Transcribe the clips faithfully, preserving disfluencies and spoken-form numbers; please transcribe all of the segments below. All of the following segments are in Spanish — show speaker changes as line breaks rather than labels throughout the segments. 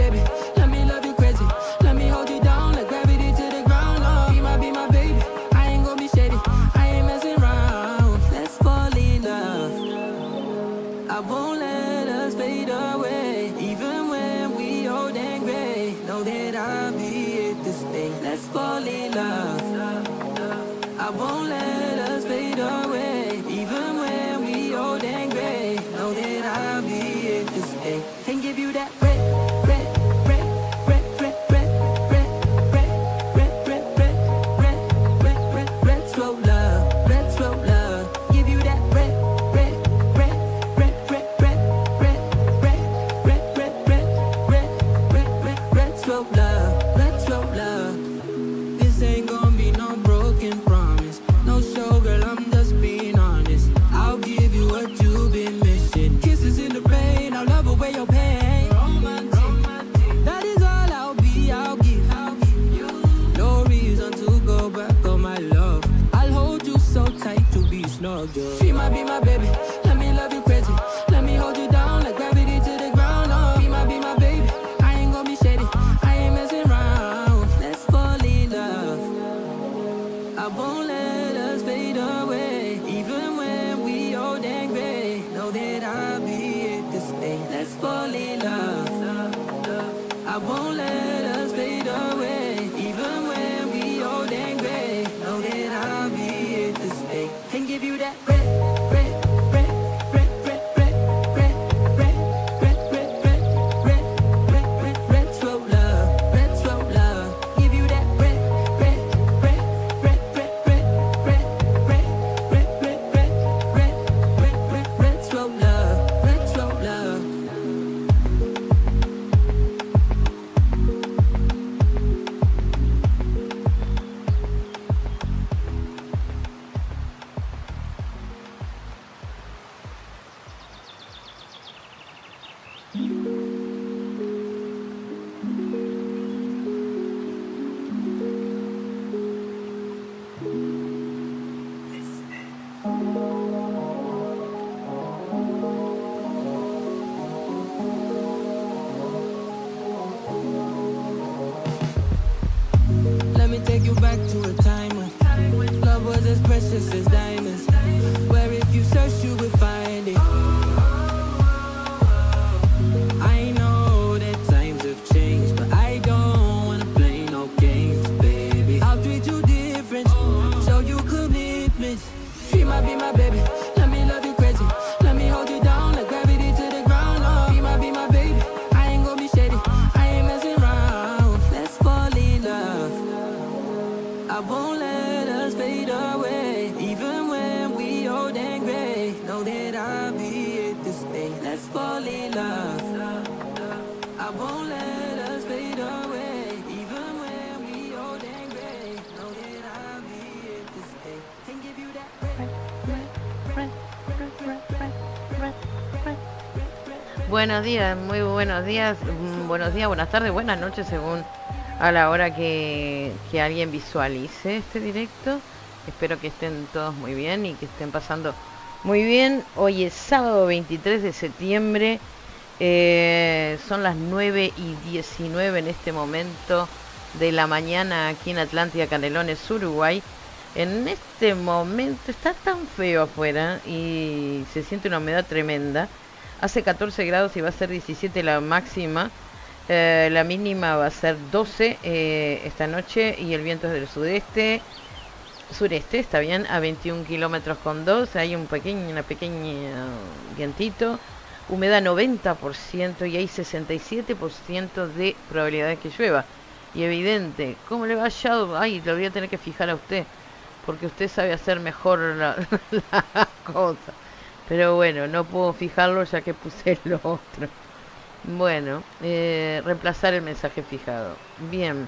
baby. Let me love you crazy. Let me hold you down like gravity to the ground. Oh, be my, be my baby. I ain't gonna be shady. I ain't messing around. Let's fall in love. I won't let us fade away. Even when we old and gray. Know that I'll be here to stay. Let's fall in love. I won't let us fade away. Even when we old and gray. Know that I'll be here to stay. And give you that red, red, red, red, red, red, red, red, red, red, red, red, red, red, red, slow love, red, slow love. Give you that red, red, red, red, red, red, red, red, red, red, red, red, red, red, red, slow love, red, slow love. This ain't gonna be no broken promise. No show, girl, I'm just being honest. I'll give you what you've been missing. Kisses in the rain, I'll love away your pain. Romantic, that is all I'll be, I'll give. No reason to go back on my love. I'll hold you so tight to be snug, girl. She might be my baby, let me love you crazy. Let me hold you down like gravity to the ground. Oh, be my, be my baby. I ain't gonna be shady, I ain't messing around. Let's fall in love. I won't let us fade away. Even when we old and gray. Know that I'll be here to stay. Let's fall in love. I won't let us fade away. Even when we old and gray. Know that I'll be here to stay. And give you that red, red, red, red, red, red, red, red, red, red, red, red, red, red, red, slow love, red, slow love. Give you that red, red, red, red, red, red, red, red, red, red, red, red, red, red, red, slow love, red, slow love. Let me take you back to a time when love was as precious as diamonds. Where if you search you would find it. I know that times have changed, but I don't wanna play no games, baby. I'll treat you different, show you commitment. She might be my baby, let me love you crazy. Let me hold you down like gravity to the ground. Oh, be my, be my baby. I ain't gonna be shady, I ain't messing around. Let's fall in love. I won't let us fade away. Even when we old and gray. Know that I'll be here to stay. Let's fall in love. I won't let us fade away. Even when we old and gray. Know that I'll be here to stay. And give you that red, red, red, red, red, red, red, red, red.
Buenos días, muy buenos días, mm, buenos días, buenas tardes, buenas noches, según a la hora que, que alguien visualice este directo. Espero que estén todos muy bien y que estén pasando muy bien. Hoy es sábado veintitrés de septiembre, eh, son las nueve y diecinueve en este momento de la mañana aquí en Atlántida, Canelones, Uruguay. En este momento está tan feo afuera y se siente una humedad tremenda. Hace catorce grados y va a ser diecisiete la máxima. Eh, la mínima va a ser doce eh, esta noche y el viento es del sudeste, sureste, está bien, a veintiún kilómetros con dos. Hay un pequeño, una pequeña vientito. Humedad noventa por ciento y hay sesenta y siete por ciento de probabilidad de que llueva. Y evidente, ¿cómo le va a Shadow? Ay, lo voy a tener que fijar a usted, porque usted sabe hacer mejor la, la cosa. Pero bueno, no puedo fijarlo ya que puse lo otro. Bueno, eh, reemplazar el mensaje fijado. Bien.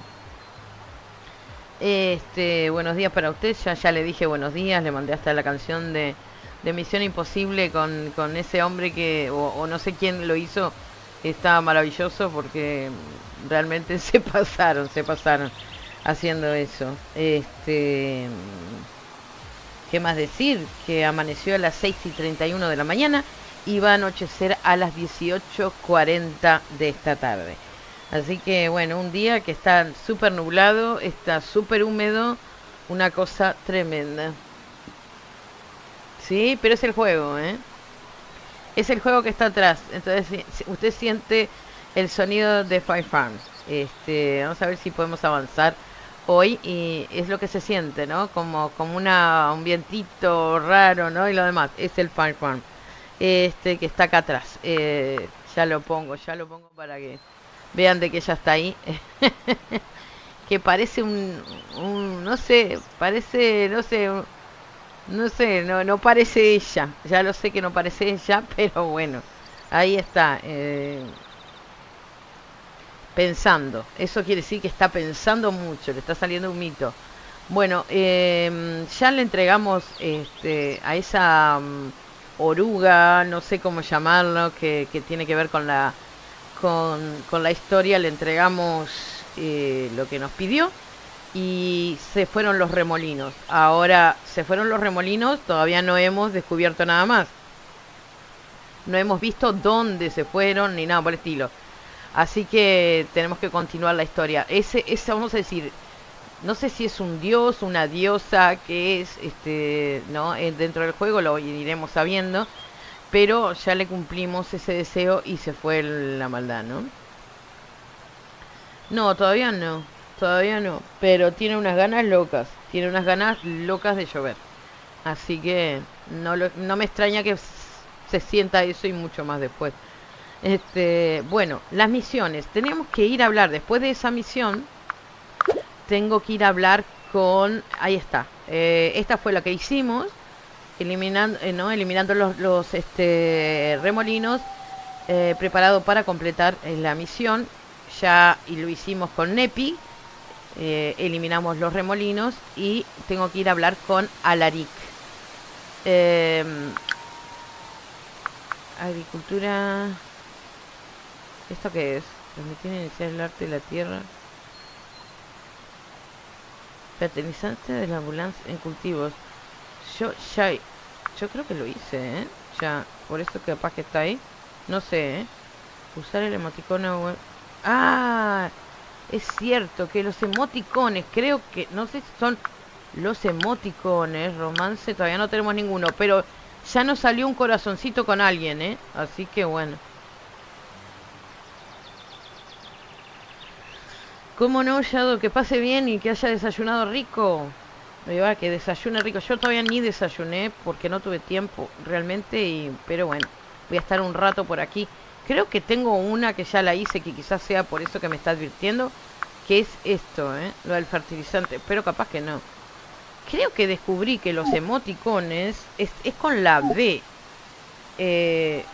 Este, buenos días para usted. Ya, ya le dije buenos días. Le mandé hasta la canción de, de Misión Imposible con, con ese hombre que, o, o no sé quién lo hizo. Está maravilloso porque realmente se pasaron, se pasaron haciendo eso. Este, ¿qué más decir? Que amaneció a las seis y treinta y uno de la mañana y va a anochecer a las dieciocho cuarenta de esta tarde. Así que bueno, un día que está súper nublado, está súper húmedo, una cosa tremenda. Sí, pero es el juego, ¿eh? Es el juego que está atrás. Entonces si- si usted siente el sonido de Fire Farm. Este, vamos a ver si podemos avanzar hoy y es lo que se siente, ¿no? Como, como una, un vientito raro, ¿no? Y lo demás, es el Fire Farm. Este que está acá atrás. Eh, ya lo pongo, ya lo pongo para que vean de que ya está ahí. Que parece un, un, no sé, parece, no sé, un- no sé, no, no parece ella. Ya lo sé que no parece ella, pero bueno, ahí está. Eh, pensando. Eso quiere decir que está pensando mucho, le está saliendo un mito. Bueno, eh, ya le entregamos este, a esa mm, oruga, no sé cómo llamarlo, que, que tiene que ver con la, con, con la historia, le entregamos eh, lo que nos pidió y se fueron los remolinos. Ahora se fueron los remolinos, todavía no hemos descubierto nada más. No hemos visto dónde se fueron ni nada por el estilo. Así que tenemos que continuar la historia. Ese, ese, vamos a decir, no sé si es un dios, una diosa, que es, este, ¿no? Eh, dentro del juego lo iremos sabiendo, pero ya le cumplimos ese deseo y se fue el- la maldad, ¿no? No, todavía no, todavía no, pero tiene unas ganas locas, tiene unas ganas locas de llover. Así que no, lo- no me extraña que s- se sienta eso y mucho más después. Este, bueno, las misiones. Tenemos que ir a hablar después de esa misión. Tengo que ir a hablar con... Ahí está. Eh, esta fue la que hicimos. Eliminando, eh, ¿no? Eliminando los, los este, remolinos. Eh, preparado para completar eh, la misión. Ya y lo hicimos con Nepi. Eh, eliminamos los remolinos. Y tengo que ir a hablar con Alaric. Eh, agricultura... ¿Esto qué es? Permitir iniciar el arte de la tierra. Fertilizante de la ambulancia en cultivos. Yo ya... Yo creo que lo hice, ¿eh? Ya, por eso que capaz que está ahí. No sé, ¿eh? Usar el emoticono web. ¡Ah! Es cierto que los emoticones, creo que... No sé si son los emoticones. Romance, todavía no tenemos ninguno. Pero ya nos salió un corazoncito con alguien, ¿eh? Así que bueno. ¿Cómo no, Shadow? Que pase bien y que haya desayunado rico. Me va, que desayune rico. Yo todavía ni desayuné porque no tuve tiempo realmente. Y, pero bueno, voy a estar un rato por aquí. Creo que tengo una que ya la hice, que quizás sea por eso que me está advirtiendo. Que es esto, ¿eh? Lo del fertilizante. Pero capaz que no. Creo que descubrí que los emoticones es, es con la B. Eh,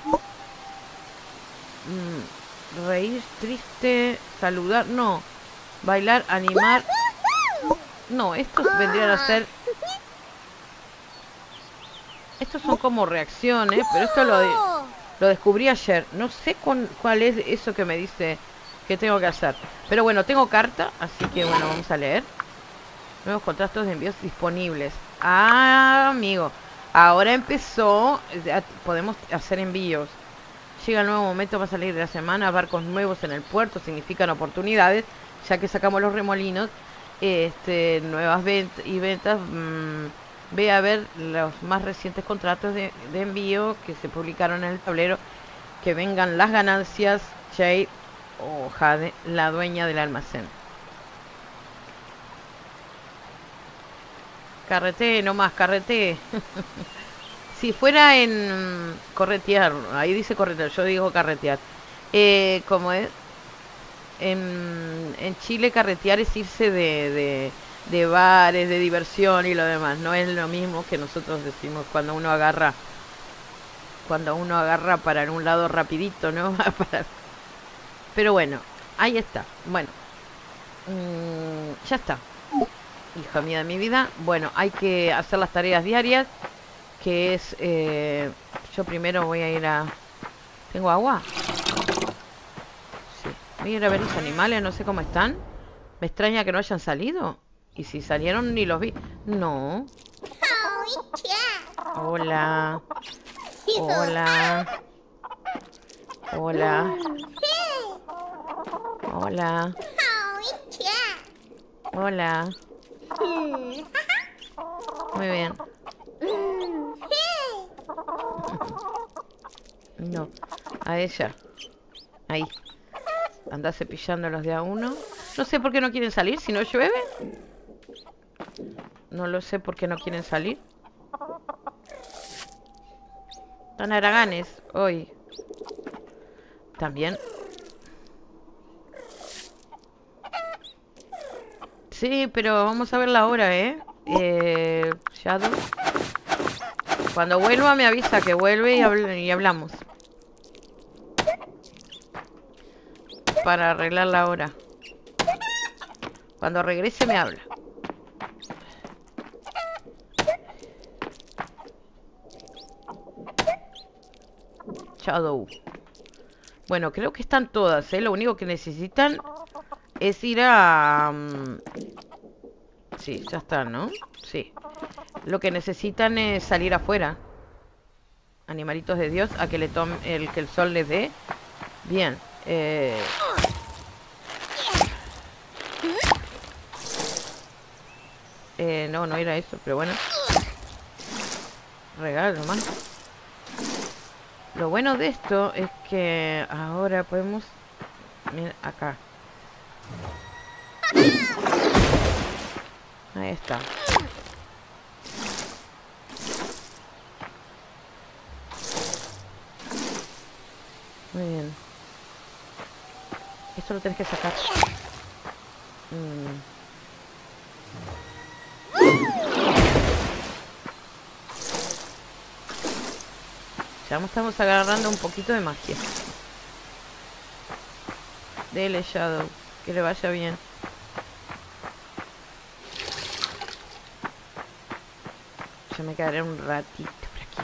mm, reír, triste, saludar. No. Bailar, animar. No, estos vendrían a ser... Estos son como reacciones, pero esto lo, de- lo descubrí ayer. No sé con, cuál es eso que me dice que tengo que hacer. Pero bueno, tengo carta, así que bueno, vamos a leer. Nuevos contratos de envíos disponibles. Ah, amigo. Ahora empezó. Ya podemos hacer envíos. Llega el nuevo momento para salir de la semana. Barcos nuevos en el puerto significan oportunidades, ya que sacamos los remolinos. Este, nuevas ventas y ventas. Mmm, ve a ver los más recientes contratos de, de envío que se publicaron en el tablero. Que vengan las ganancias. Jade o Jade, la dueña del almacén. Carrete, nomás, carrete. Si fuera en corretear, ahí dice corretear, yo digo carretear. Eh, ¿cómo es? En, en Chile carretear es irse de, de, de bares, de diversión y lo demás. No es lo mismo que nosotros decimos cuando uno agarra, cuando uno agarra para un lado rapidito, ¿no? Para- Pero bueno, ahí está. Bueno, mm, ya está. Hija mía de mi vida. Bueno, hay que hacer las tareas diarias. Que es... eh, yo primero voy a ir a... ¿Tengo agua? Sí. Voy a ir a ver los animales, no sé cómo están. Me extraña que no hayan salido. Y si salieron ni los vi. No. Hola. Hola. Hola. Hola. Hola. Muy bien. No, a ella. Ahí. Anda cepillando los de a uno. No sé por qué no quieren salir si no llueve. No lo sé por qué no quieren salir. Están haraganes hoy. También. Sí, pero vamos a ver la hora, ¿eh? Eh... Shadow. Cuando vuelva me avisa que vuelve y, habl y hablamos. Para arreglar la hora. Cuando regrese me habla. Shadow. Bueno, creo que están todas, ¿eh? Lo único que necesitan es ir a... Um... Sí, ya están, ¿no? Sí. Lo que necesitan es salir afuera. Animalitos de Dios, a que le tome el que el sol les dé. Bien. Eh... Eh, no, no era eso, pero bueno. Regalo nomás. Lo bueno de esto es que ahora podemos... Mira, acá. Ahí está. Muy bien. Esto lo tenés que sacar. Mm. Ya estamos agarrando un poquito de magia. Dele, Shadow. Que le vaya bien. Yo me quedaré un ratito por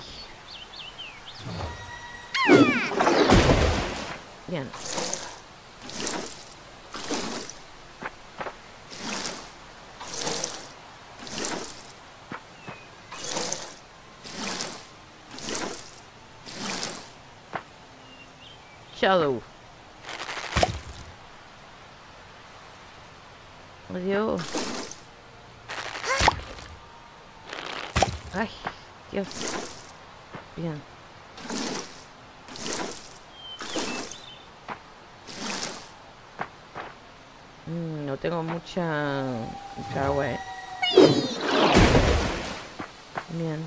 aquí. Bien. Shadow. Oh, Dios. Ay, Dios. Bien. Mm, no tengo mucha, mucha agua, eh. Bien.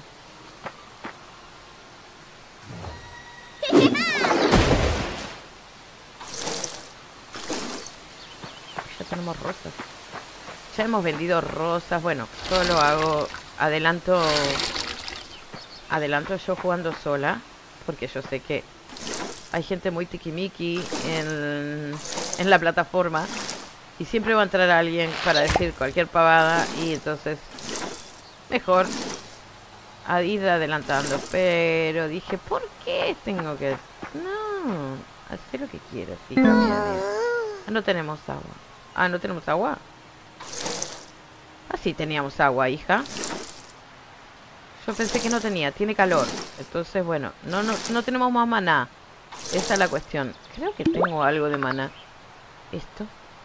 Ya tenemos rosas. Ya hemos vendido rosas. Bueno, solo hago... Adelanto... Adelanto yo jugando sola. Porque yo sé que hay gente muy tiquimiqui en, en la plataforma. Y siempre va a entrar alguien para decir cualquier pavada. Y entonces... Mejor a ir adelantando. Pero dije, ¿por qué tengo que...? No, hacer lo que quieras, hija mía. Ah, no tenemos agua. Ah, ¿no tenemos agua? Ah, sí teníamos agua, hija. Yo pensé que no tenía, tiene calor. Entonces, bueno, no, no, no tenemos más maná. Esa es la cuestión. Creo que tengo algo de maná. Esto.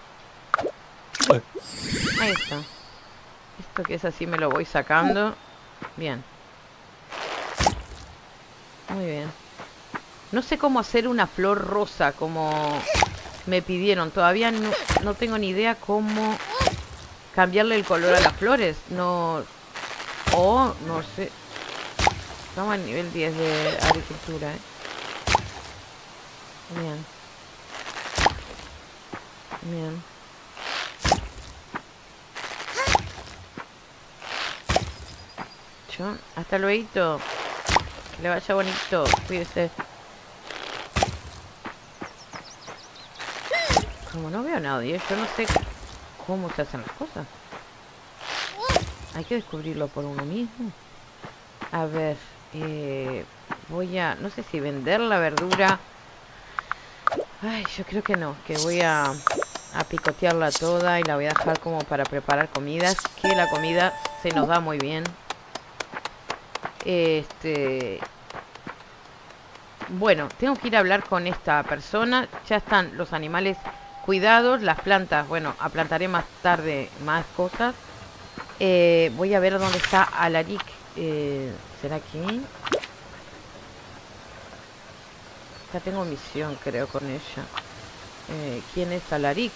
Ahí está. Esto que es así me lo voy sacando. Bien. Muy bien. No sé cómo hacer una flor rosa como me pidieron. Todavía no, no tengo ni idea cómo cambiarle el color a las flores. No... O, no sé. Estamos a nivel diez de agricultura, ¿eh? Bien. Bien. Yo, hasta luego. Que le vaya bonito. Cuídese. Como no veo a nadie, yo no sé cómo se hacen las cosas. Hay que descubrirlo por uno mismo. A ver, eh, voy a... No sé si vender la verdura. Ay, yo creo que no. Que voy a, a picotearla toda y la voy a dejar como para preparar comidas. Que la comida se nos da muy bien. Este... Bueno, tengo que ir a hablar con esta persona. Ya están los animales Cuidados, las plantas. Bueno, plantaré más tarde más cosas. Eh, voy a ver dónde está Alaric. Eh, ¿Será aquí? Ya tengo misión, creo, con ella. Eh, ¿Quién es Alaric?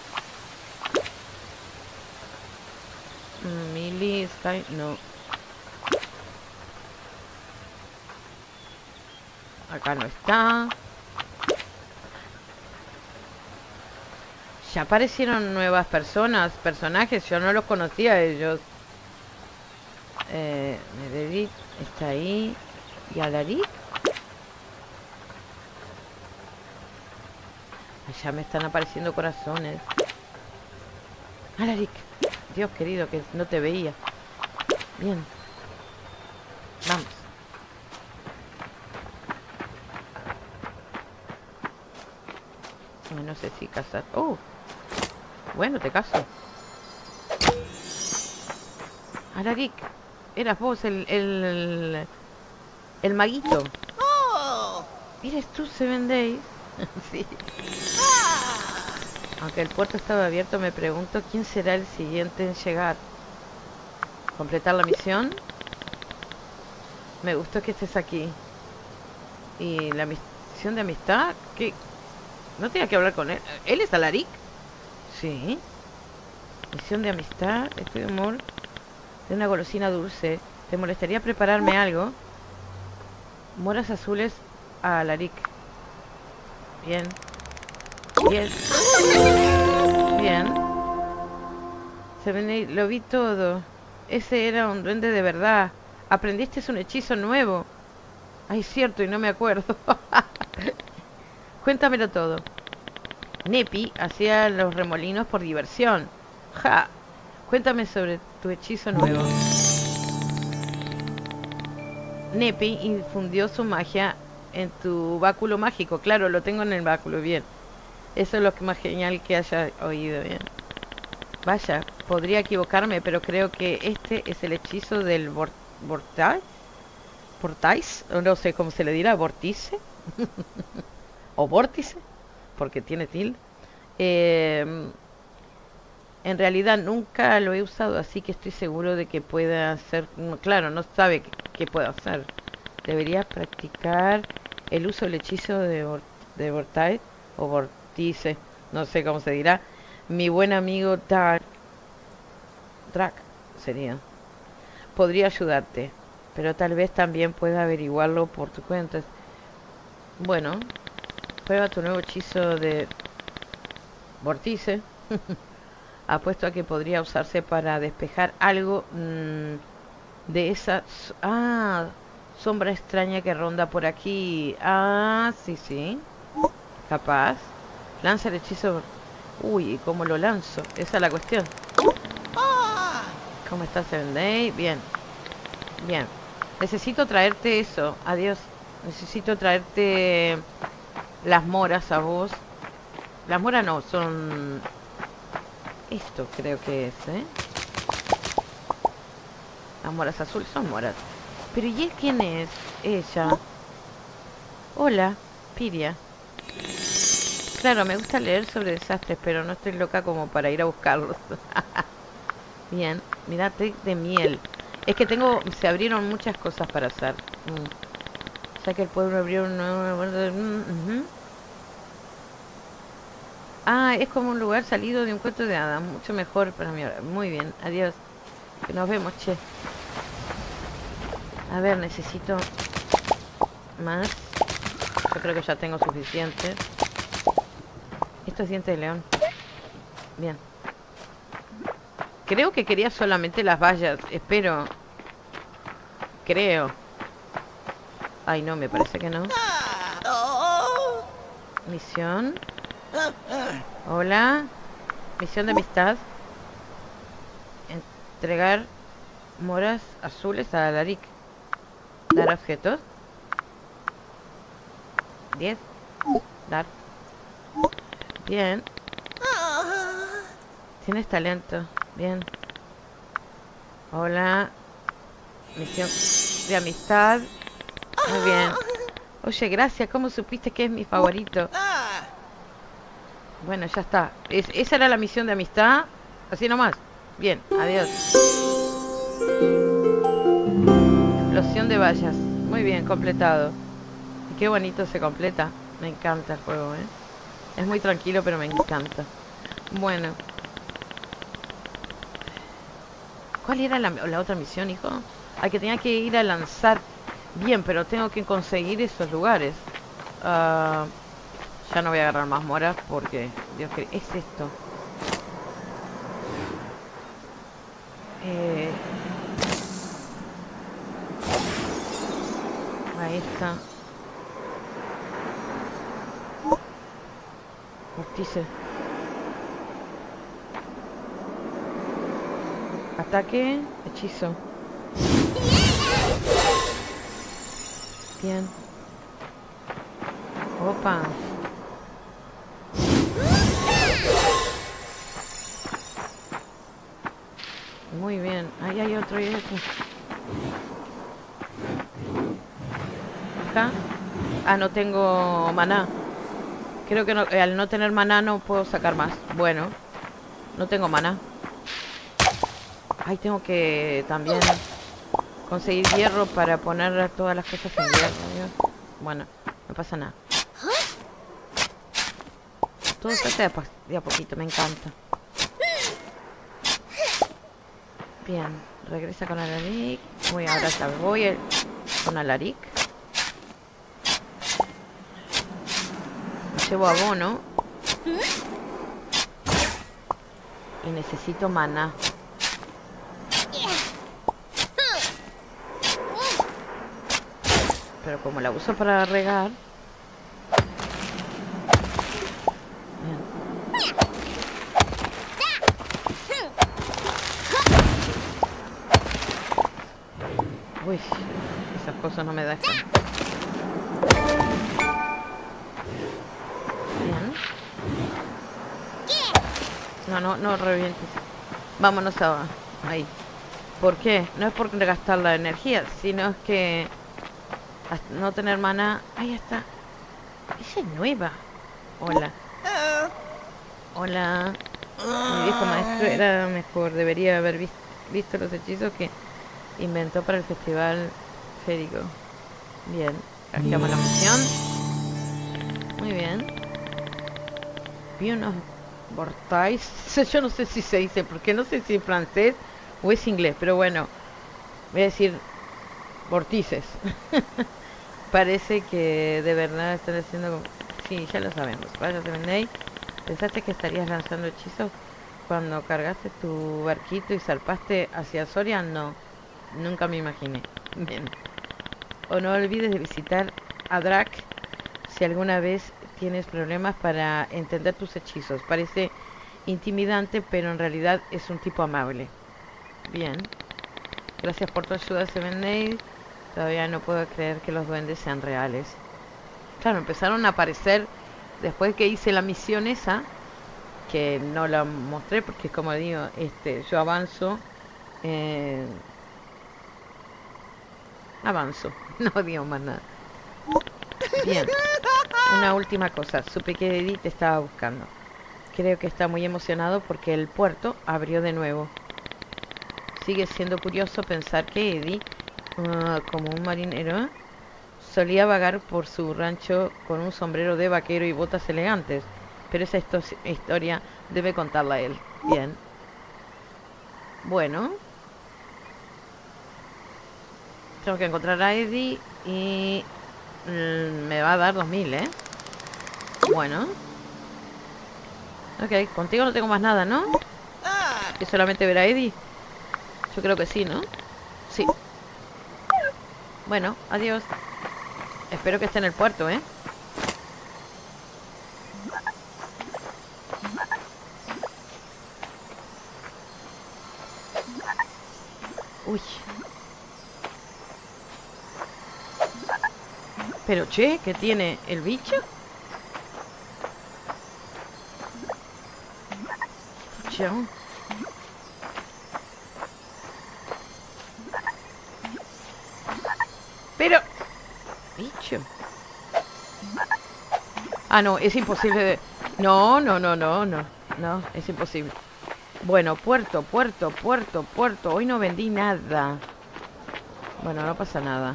Millie, Sky, no. Acá no está. Ya aparecieron nuevas personas, personajes. Yo no los conocía a ellos. Eh, Meredith está ahí. ¿Y Alaric? Allá me están apareciendo corazones. Alaric. Dios querido, que no te veía. Bien. Vamos. No sé si casar. Oh. Bueno, te caso. Alaric. Eras vos el... El, el maguito. ¿Eres tú, Seven Days? Sí. Aunque el puerto estaba abierto, me pregunto quién será el siguiente en llegar. ¿Completar la misión? Me gustó que estés aquí. ¿Y la misión de amistad? ¿Qué? ¿No tenía que hablar con él? ¿Él es Alaric? Sí. Misión de amistad. Estoy de humor de una golosina dulce. ¿Te molestaría prepararme algo? Moras azules a Alaric. Bien. Bien. Bien. Se ven, lo vi todo. Ese era un duende de verdad. Aprendiste un hechizo nuevo. Ay, cierto, y no me acuerdo. Cuéntamelo todo. Nepi hacía los remolinos por diversión. Ja. Cuéntame sobre tu hechizo nuevo. Nepi infundió su magia en tu báculo mágico. Claro, lo tengo en el báculo, bien. Eso es lo que más genial que haya oído, bien. Vaya, podría equivocarme, pero creo que este es el hechizo del Vortice. ¿Vortice? No sé cómo se le dirá, ¿Vortice? ¿O Vórtice? Porque tiene tilde. Eh, en realidad nunca lo he usado, así que estoy seguro de que pueda hacer... Claro, no sabe qué, qué puedo hacer. Debería practicar el uso del hechizo de, Vor de Vortice o Vortice, no sé cómo se dirá. Mi buen amigo Dark Drac sería. Podría ayudarte, pero tal vez también pueda averiguarlo por tu cuenta. Bueno, prueba tu nuevo hechizo de Vortice. Apuesto a que podría usarse para despejar algo mmm, de esa... Ah, sombra extraña que ronda por aquí. Ah, sí, sí. Capaz. Lanza el hechizo. Uy, ¿y cómo lo lanzo? Esa es la cuestión. ¿Cómo estás, Seven Day? Bien. Bien. Necesito traerte eso. Adiós. Necesito traerte las moras a vos. Las moras no, son... Esto creo que es, ¿eh? Las moras azules son moras. Pero ¿y él quién es? Ella. Hola, Piria. Claro, me gusta leer sobre desastres, pero no estoy loca como para ir a buscarlos. Bien, mirá, té de miel. Es que tengo... Se abrieron muchas cosas para hacer. Mm. O sea que el pueblo abrió un nuevo... Uh-huh. Ah, es como un lugar salido de un cuento de hadas. Mucho mejor para mí. Muy bien, adiós. Que nos vemos, che. A ver, necesito más. Yo creo que ya tengo suficiente. Esto es diente de león. Bien. Creo que quería solamente las vallas. Espero. Creo. Ay, no, me parece que no. Misión. Hola. Misión de amistad. Entregar moras azules a Alaric. Dar objetos. diez. Dar. Bien. Tienes talento. Bien. Hola. Misión de amistad. Muy bien. Oye, gracias. ¿Cómo supiste que es mi favorito? Bueno, ya está. Es, esa era la misión de amistad. Así nomás. Bien, adiós. Explosión de vallas. Muy bien, completado. Y qué bonito se completa. Me encanta el juego, ¿eh? Es muy tranquilo, pero me encanta. Bueno. ¿Cuál era la, la otra misión, hijo? Ah, que tenía que ir a lanzar. Bien, pero tengo que conseguir esos lugares. Uh, ya no voy a agarrar más moras porque... Dios, ¿qué es esto? Eh... Ahí está. Mortice. Ataque. Hechizo. Bien. Opa. Muy bien. Ahí hay otro y otro. Acá. Ah, no tengo maná. Creo que no, eh, al no tener maná no puedo sacar más. Bueno. No tengo maná. Ahí tengo que también conseguir hierro para poner todas las cosas en hierro. Bueno, no pasa nada. Todo se hace de a, de a poquito, me encanta. Bien, regresa con Alaric. Voy ahora ya voy el, con Alaric. Me llevo abono. Y necesito maná. Pero como la uso para regar. Bien. Uy, esas cosas no me dejan. Bien. No, no, no revientes. Vámonos a... ahí. ¿Por qué? No es por gastar la energía, sino es que... hasta no tener maná... Ahí está. Esa es nueva. Hola. Hola. Mi viejo maestro era mejor. Debería haber vis visto los hechizos que inventó para el festival férico. Bien. Cambiamos la misión. Muy bien. Vi unos portais. Yo no sé si se dice, porque no sé si es francés o es inglés, pero bueno. Voy a decir vortices. Parece que de verdad están haciendo... Sí, ya lo sabemos. Vaya Seven Days. ¿Pensaste que estarías lanzando hechizos cuando cargaste tu barquito y zarpaste hacia Soria? No, nunca me imaginé. Bien. O no olvides de visitar a Drac si alguna vez tienes problemas para entender tus hechizos. Parece intimidante, pero en realidad es un tipo amable. Bien. Gracias por tu ayuda, Seven Days. Todavía no puedo creer que los duendes sean reales. Claro, empezaron a aparecer después que hice la misión esa, que no la mostré porque, como digo, este, yo avanzo, eh, avanzo, no digo más nada. Bien, una última cosa, supe que Eddie te estaba buscando. Creo que está muy emocionado porque el puerto abrió de nuevo. Sigue siendo curioso pensar que Eddie, uh, como un marinero, solía vagar por su rancho con un sombrero de vaquero y botas elegantes. Pero esa historia debe contarla él. Bien. Bueno. Tengo que encontrar a Eddie y... Mmm, me va a dar dos mil, ¿eh? Bueno. Ok, contigo no tengo más nada, ¿no? ¿Que solamente ver a Eddie? Yo creo que sí, ¿no? Sí. Bueno, adiós. Espero que esté en el puerto, ¿eh? Uy. Pero, che, ¿qué tiene el bicho? Pucha. Pero... bicho. Ah, no, es imposible de... No, no, no, no, no. No, es imposible. Bueno, puerto, puerto, puerto, puerto. Hoy no vendí nada. Bueno, no pasa nada.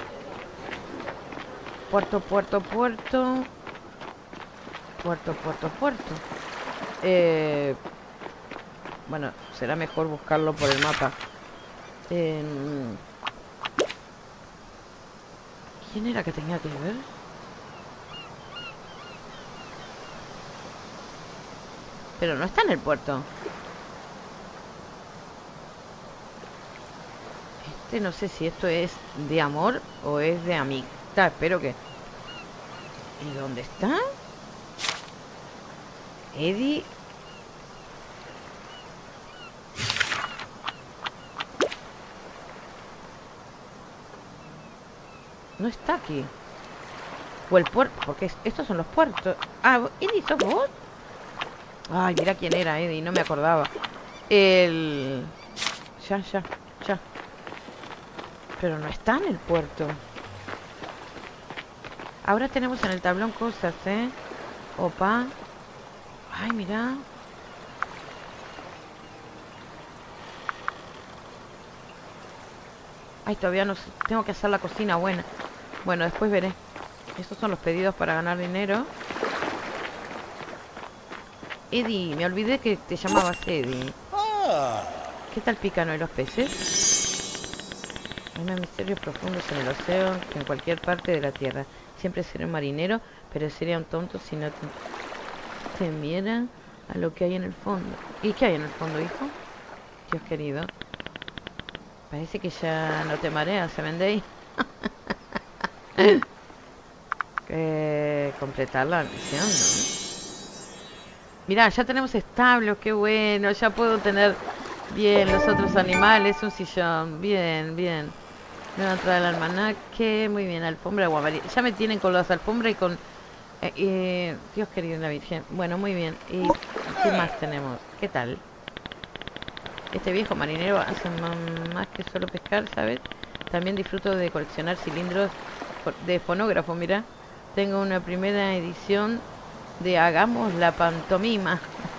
Puerto, puerto, puerto. Puerto, puerto, puerto. Eh, bueno, será mejor buscarlo por el mapa. Eh, ¿Quién era que tenía que ver? Pero no está en el puerto. Este no sé si esto es de amor o es de amistad. Espero que... ¿Y dónde está? Eddie... No está aquí. O el puerto... Porque es- estos son los puertos. Ah, Eddie, ¿sos vos? Ay, mira quién era Eddie, no me acordaba. El... Ya, ya, ya. Pero no está en el puerto. Ahora tenemos en el tablón cosas, ¿eh? Opa. Ay, mira. Ay, todavía no sé. Tengo que hacer la cocina buena. Bueno, después veré. Estos son los pedidos para ganar dinero. Eddie, me olvidé que te llamabas Eddie. ¿Qué tal Pícano y los peces? Hay más misterios profundos en el océano que en cualquier parte de la tierra. Siempre seré un marinero, pero sería un tonto si no te temieran a lo que hay en el fondo. ¿Y qué hay en el fondo, hijo? Dios querido. Parece que ya no te mareas, ¿se vendéis? eh, completar la misión, ¿no? Mirá, ya tenemos establos, qué bueno. Ya puedo tener bien los otros animales, un sillón. Bien, bien. Nueva entrada del almanaque, muy bien. Alfombra de guamarina. Ya me tienen con las alfombras y con... Eh, eh, Dios querido, la Virgen. Bueno, muy bien. ¿Y qué más tenemos? ¿Qué tal? Este viejo marinero hace más que solo pescar, ¿sabes? También disfruto de coleccionar cilindros de fonógrafo, mira. Tengo una primera edición de Hagamos la pantomima.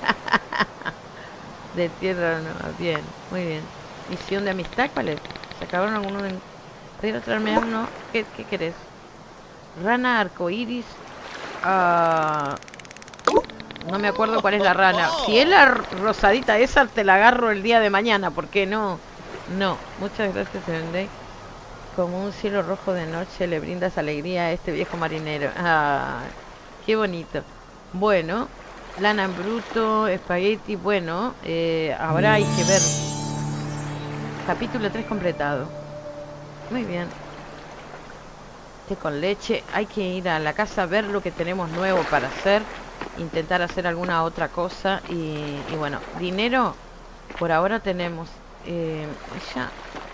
De tierra, no, bien, muy bien. Misión de amistad, ¿cuál es? Se acabaron algunos de... ¿Podría traerme uno? ¿Qué, qué querés? Rana arcoiris. Ah... No me acuerdo cuál es la rana. Si es la rosadita esa, te la agarro el día de mañana. ¿Por qué no? No. Muchas gracias, Vendey. Como un cielo rojo de noche le brindas alegría a este viejo marinero. Ah, qué bonito. Bueno, lana en bruto, espagueti. Bueno, eh, ahora hay que ver. Capítulo tres completado. Muy bien. Té con leche. Hay que ir a la casa a ver lo que tenemos nuevo para hacer. Intentar hacer alguna otra cosa. Y, y bueno, dinero por ahora tenemos. Eh, ya.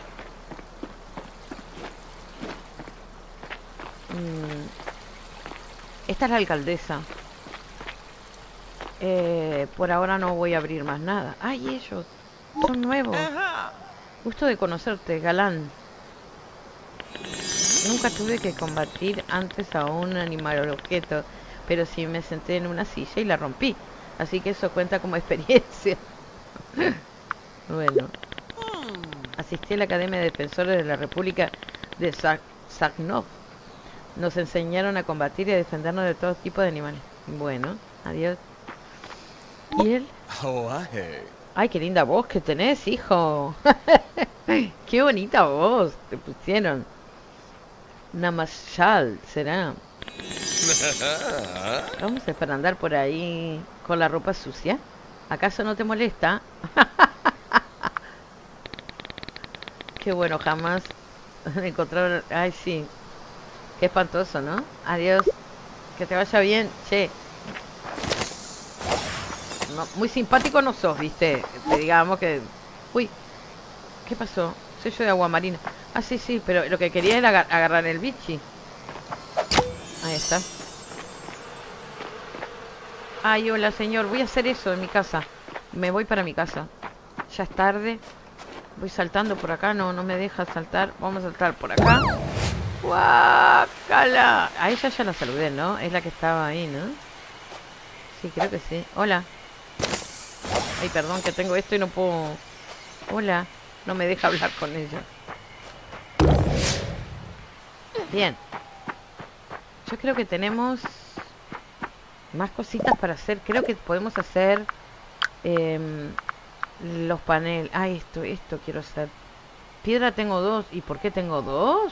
Mm. Esta es la alcaldesa. Eh, por ahora no voy a abrir más nada. ¡Ay, ellos! Son nuevos. Gusto de conocerte, galán. Nunca tuve que combatir antes a un animal objeto, pero sí me senté en una silla y la rompí. Así que eso cuenta como experiencia. Bueno. Asistí a la Academia de Defensores de la República de Zagnov. Nos enseñaron a combatir y a defendernos de todo tipo de animales. Bueno, adiós. ¿Y él? Ay, qué linda voz que tenés, hijo. Qué bonita voz te pusieron. Namashal, será. Vamos a para andar por ahí con la ropa sucia. ¿Acaso no te molesta? Qué bueno, jamás encontrar... Ay, sí. Qué espantoso, ¿no? Adiós. Que te vaya bien. Che. No, muy simpático no sos, ¿viste? Te digamos que... Uy. ¿Qué pasó? Sello de agua marina. Ah, sí, sí. Pero lo que quería era agar agarrar el bichi. Ahí está. Ay, hola, señor. Voy a hacer eso en mi casa. Me voy para mi casa. Ya es tarde. Voy saltando por acá. No, no me deja saltar. Vamos a saltar por acá. ¡Guácala! A ella ya la saludé, ¿no? Es la que estaba ahí, ¿no? Sí, creo que sí. Hola. Ay, perdón que tengo esto y no puedo... Hola. No me deja hablar con ella. Bien. Yo creo que tenemos más cositas para hacer. Creo que podemos hacer eh, los paneles. Ah, esto, esto quiero hacer. Piedra tengo dos. ¿Y por qué tengo dos?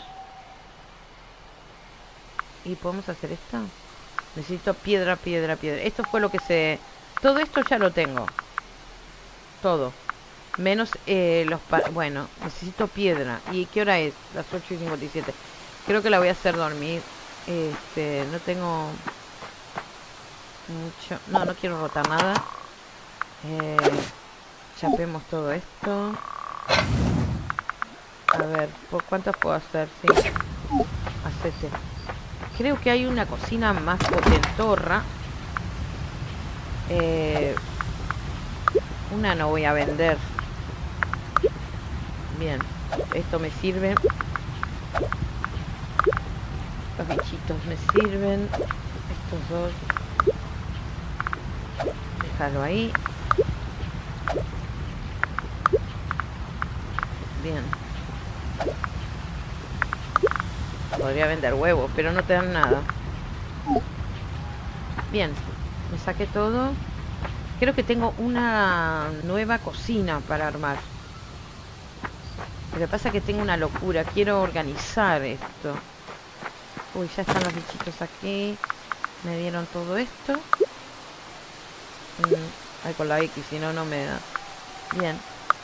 ¿Y podemos hacer esto? Necesito piedra, piedra, piedra. Esto fue lo que se... Todo esto ya lo tengo. Todo. Menos eh, los... Pa... Bueno, necesito piedra. ¿Y qué hora es? Las ocho y cincuenta y siete. Creo que la voy a hacer dormir. Este... No tengo... Mucho... No, no quiero rotar nada. Eh... Chapemos todo esto. A ver, ¿por cuántos puedo hacer? Sí. Hacete. Creo que hay una cocina más potentorra. Eh, una no voy a vender. Bien. Esto me sirve. Los bichitos me sirven. Estos dos. Déjalo ahí. Bien. Podría vender huevos, pero no te dan nada. Bien, me saqué todo. Creo que tengo una nueva cocina para armar. Lo que pasa es que tengo una locura. Quiero organizar esto. Uy, ya están los bichitos aquí. Me dieron todo esto. Mm, ay, con la X, si no, no me da. Bien.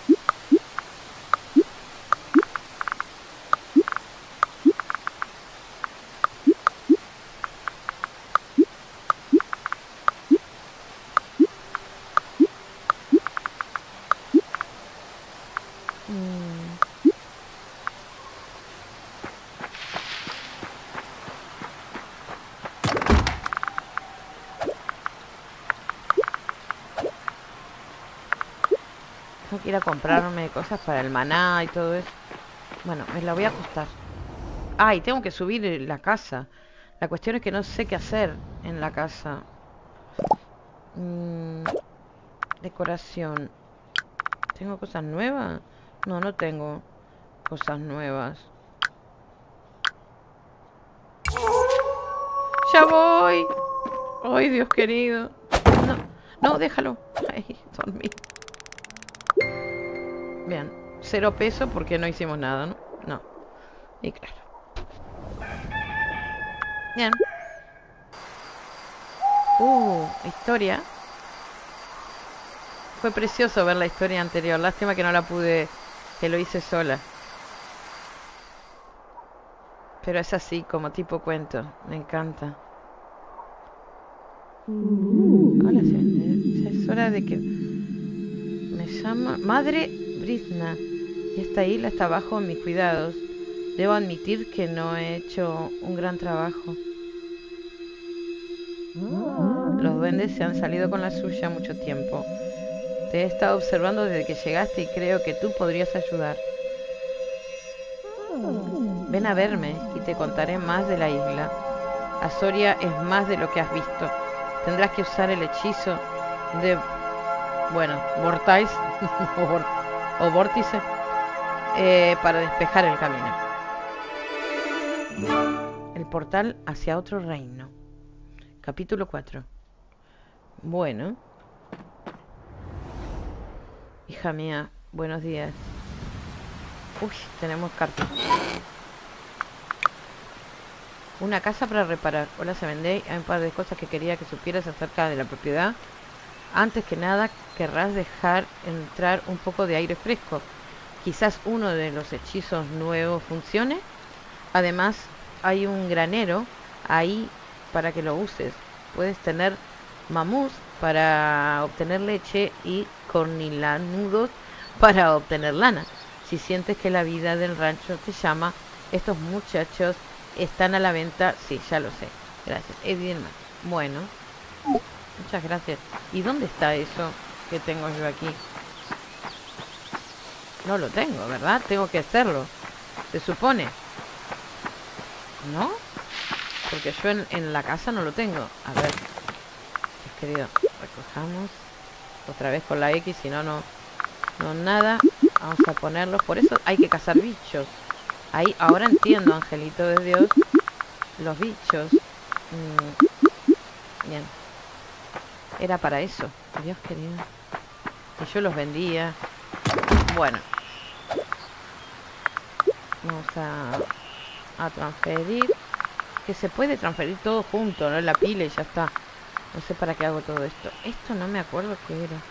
Tengo que ir a comprarme cosas para el maná y todo eso. Bueno, me la voy a ajustar. Ah, y tengo que subir la casa. La cuestión es que no sé qué hacer en la casa. Mm, decoración. ¿Tengo cosas nuevas? No, no tengo cosas nuevas. ¡Ya voy! ¡Ay, Dios querido! No, no, déjalo. Ay, dormí. Bien, cero peso porque no hicimos nada, ¿no? No. Y claro. Bien. Uh, historia. Fue precioso ver la historia anterior. Lástima que no la pude, que lo hice sola. Pero es así, como tipo cuento. Me encanta. Hola, señor. Ya es hora de que... Me llama... Madre Britna. Y esta isla está bajo mis cuidados. Debo admitir que no he hecho un gran trabajo. Los duendes se han salido con la suya mucho tiempo. Te he estado observando desde que llegaste y creo que tú podrías ayudar. Ven a verme y te contaré más de la isla. Asoria es más de lo que has visto. Tendrás que usar el hechizo de... Bueno, Vortice o, vor, o Vórtice eh, para despejar el camino. El portal hacia otro reino. Capítulo cuatro. Bueno. Hija mía, buenos días. Uy, tenemos cartas. Una casa para reparar. Hola, se vende. Hay un par de cosas que quería que supieras acerca de la propiedad. Antes que nada, querrás dejar entrar un poco de aire fresco. Quizás uno de los hechizos nuevos funcione. Además, hay un granero ahí para que lo uses. Puedes tener mamús para obtener leche y cornilanudos para obtener lana. Si sientes que la vida del rancho te llama, estos muchachos están a la venta. Sí, ya lo sé. Gracias. Evidentemente. Bueno. Muchas gracias. ¿Y dónde está eso que tengo yo aquí? No lo tengo, ¿verdad? Tengo que hacerlo. Se supone. ¿No? Porque yo en, en la casa no lo tengo. A ver. querido. Recojamos. Otra vez con la X, si no, no... No, nada. Vamos a ponerlos. Por eso hay que cazar bichos. Ahí, ahora entiendo, angelito de Dios. Los bichos. Mm, bien. Era para eso. Dios querido. Que yo los vendía. Bueno. Vamos a, a transferir. Que se puede transferir todo junto, ¿no? La pila y ya está. No sé para qué hago todo esto. Esto no me acuerdo qué era.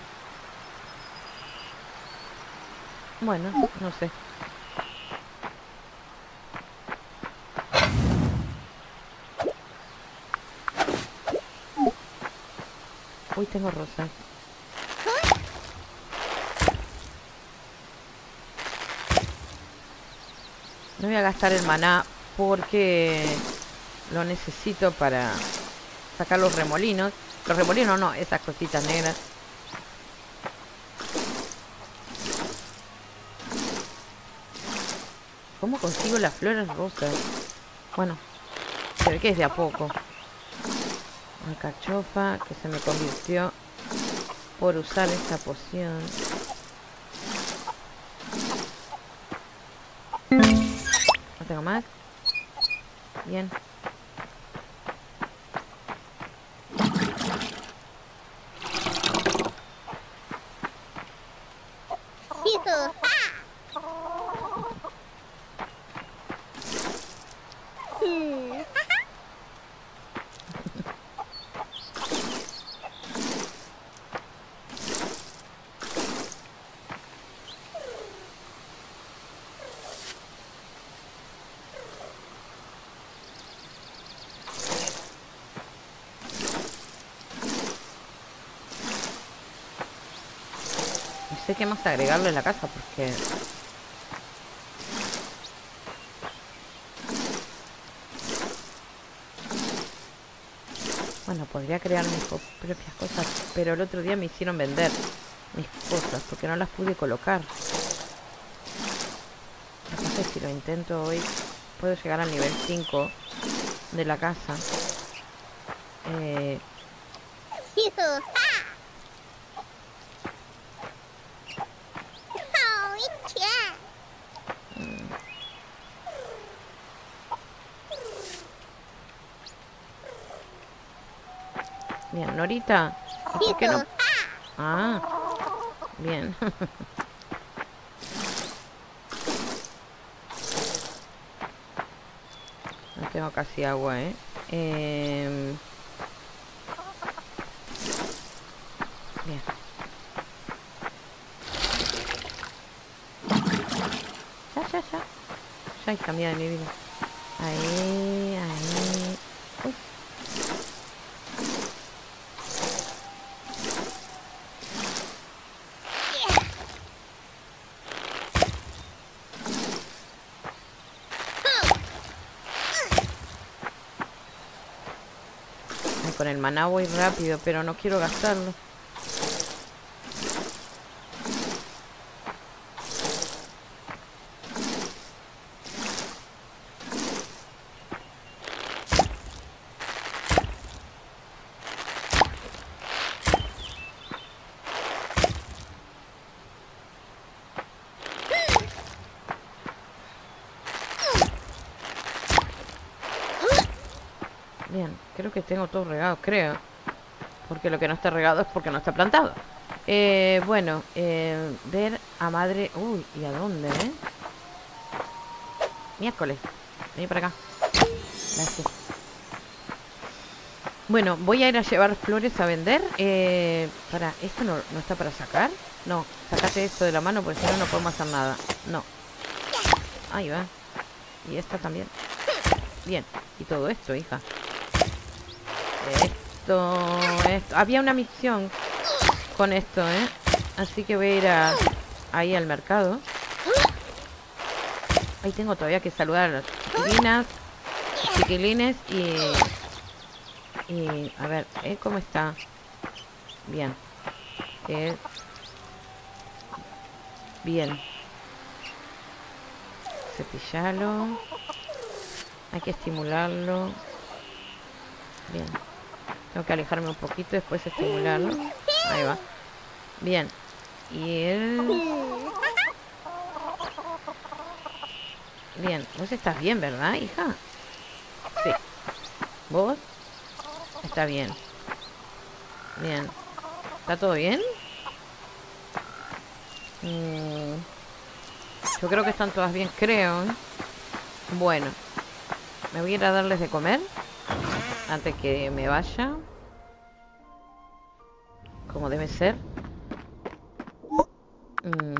Bueno, no sé. Uy, tengo rosas. No voy a gastar el maná porque lo necesito para sacar los remolinos. Los remolinos no, esas cositas negras. ¿Cómo consigo las flores rosas? Bueno, se ve que es de a poco. Una cachofa que se me convirtió por usar esta poción. No tengo más. Bien. No sé qué más agregarle a la casa porque... Bueno, podría crear mis propias cosas, pero el otro día me hicieron vender mis cosas porque no las pude colocar. Lo que si lo intento hoy, puedo llegar al nivel cinco de la casa. Eh... Bien, Norita. ¿Y por qué no? Ah, bien. No tengo casi agua, ¿eh? eh... Bien. Ya, ya, ya. Ya hay cambiado de mi vida. Ahí, ahí. Uy. Con el maná voy rápido, pero no quiero gastarlo. Bien, creo que tengo todo regado, creo. Porque lo que no está regado es porque no está plantado. Eh, bueno, eh, ver a madre... Uy, ¿y a dónde, eh? Miércoles. Vení para acá. Gracias. Bueno, voy a ir a llevar flores a vender. Eh, para, ¿esto no, no está para sacar? No, sacate esto de la mano porque si no, no podemos hacer nada. No. Ahí va. Y esta también. Bien. Y todo esto, hija. Esto, esto. Había una misión con esto, ¿eh? Así que voy a ir a, ahí al mercado. Ahí tengo todavía que saludar a las chiquilinas, chiquilines y... Y, a ver, ¿eh? ¿Cómo está? Bien. Eh, bien. Cepillarlo. Hay que estimularlo. Bien. Tengo que alejarme un poquito, después estimularlo. Ahí va. Bien. Y él... Bien. Vos estás bien, ¿verdad, hija? Sí. ¿Vos? Está bien. Bien. ¿Está todo bien? Mm. Yo creo que están todas bien, creo. Bueno. Me voy a ir a darles de comer antes que me vaya. Como debe ser. Mm.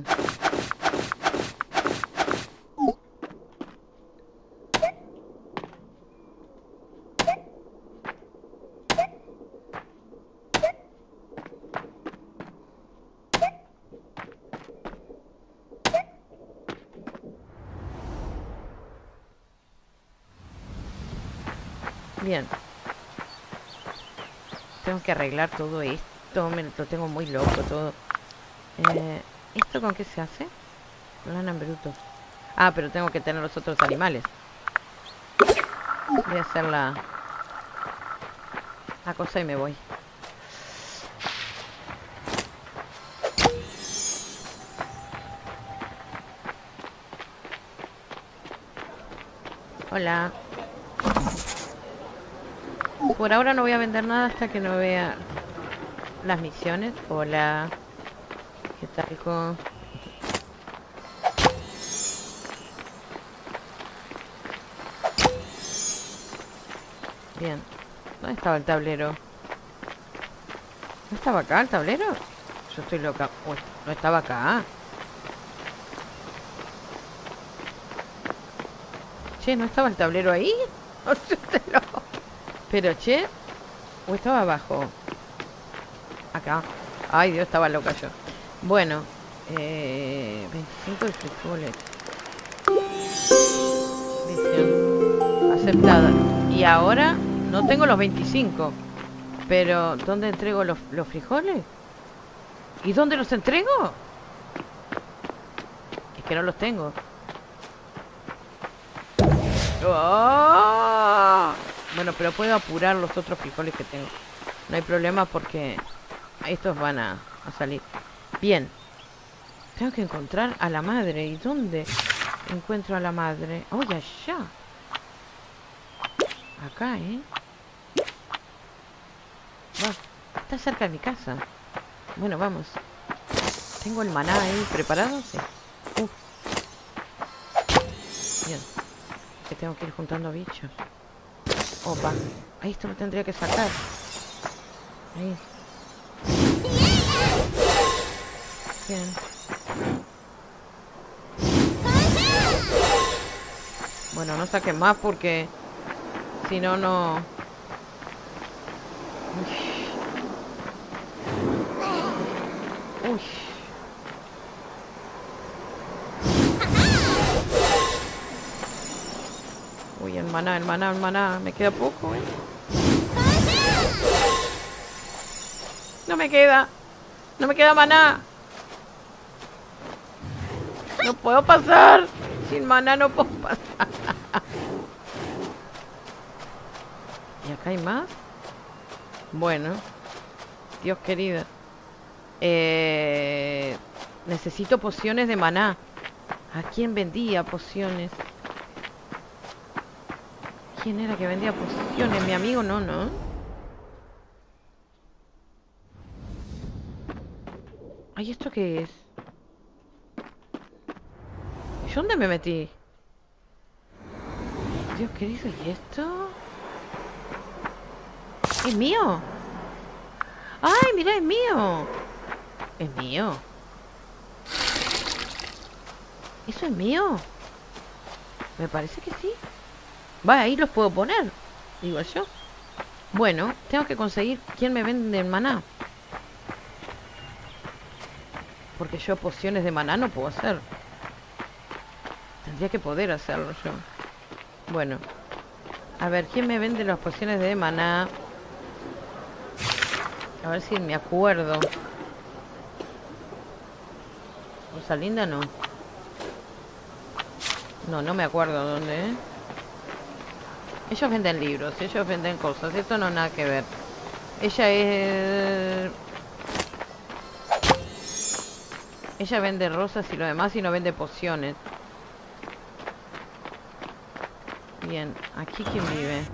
Bien. Tengo que arreglar todo esto. Me lo tengo muy loco todo. Eh, ¿Esto con qué se hace? Lana en bruto. Ah, pero tengo que tener los otros animales. Voy a hacer la... la cosa y me voy. Hola. Por ahora no voy a vender nada hasta que no vea las misiones. Hola. ¿Qué tal con...? Bien. ¿Dónde estaba el tablero? ¿No estaba acá el tablero? Yo estoy loca. Uy, no estaba acá. Che, ¿no estaba el tablero ahí? Pero, che, ¿o estaba abajo? Acá. Ay, Dios, estaba loca yo. Bueno, eh, veinticinco de frijoles. Misión aceptada. Y ahora no tengo los veinticinco. Pero, ¿dónde entrego los, los frijoles? ¿Y dónde los entrego? Es que no los tengo. ¡Oh! Bueno, pero puedo apurar los otros frijoles que tengo. No hay problema porque estos van a, a salir. Bien. Tengo que encontrar a la madre. ¿Y dónde encuentro a la madre? ¡Oh, allá! Acá, ¿eh? Va, está cerca de mi casa. Bueno, vamos. ¿Tengo el maná ahí preparado? Sí. Uh. Bien. Que tengo que ir juntando bichos. Opa. Ahí esto lo tendría que sacar. Ahí. Bien. Bueno, no saquen más porque si no, no... Uy. Uy. Uy, el maná, el maná, el maná. Me queda poco, ¿eh? No me queda. No me queda maná. No puedo pasar. Sin maná no puedo pasar. ¿Y acá hay más? Bueno. Dios querido. Eh, necesito pociones de maná. ¿A quién vendía pociones? ¿Quién era que vendía pociones? Mi amigo no, ¿no? Ay, ¿esto qué es? ¿Y dónde me metí? Dios querido, ¿y esto? ¿Es mío? ¡Ay, mira, es mío! ¿Es mío? ¿Eso es mío? Me parece que sí. Va, ahí los puedo poner, digo yo. Bueno, tengo que conseguir quién me vende el maná. Porque yo pociones de maná no puedo hacer. Tendría que poder hacerlo yo. Bueno. A ver, ¿quién me vende las pociones de maná? A ver si me acuerdo. Rosalinda no. No, no me acuerdo dónde, ¿eh? Ellos venden libros, ellos venden cosas. Esto no nada que ver. Ella es... Ella vende rosas y lo demás y no vende pociones. Bien, ¿aquí quién vive?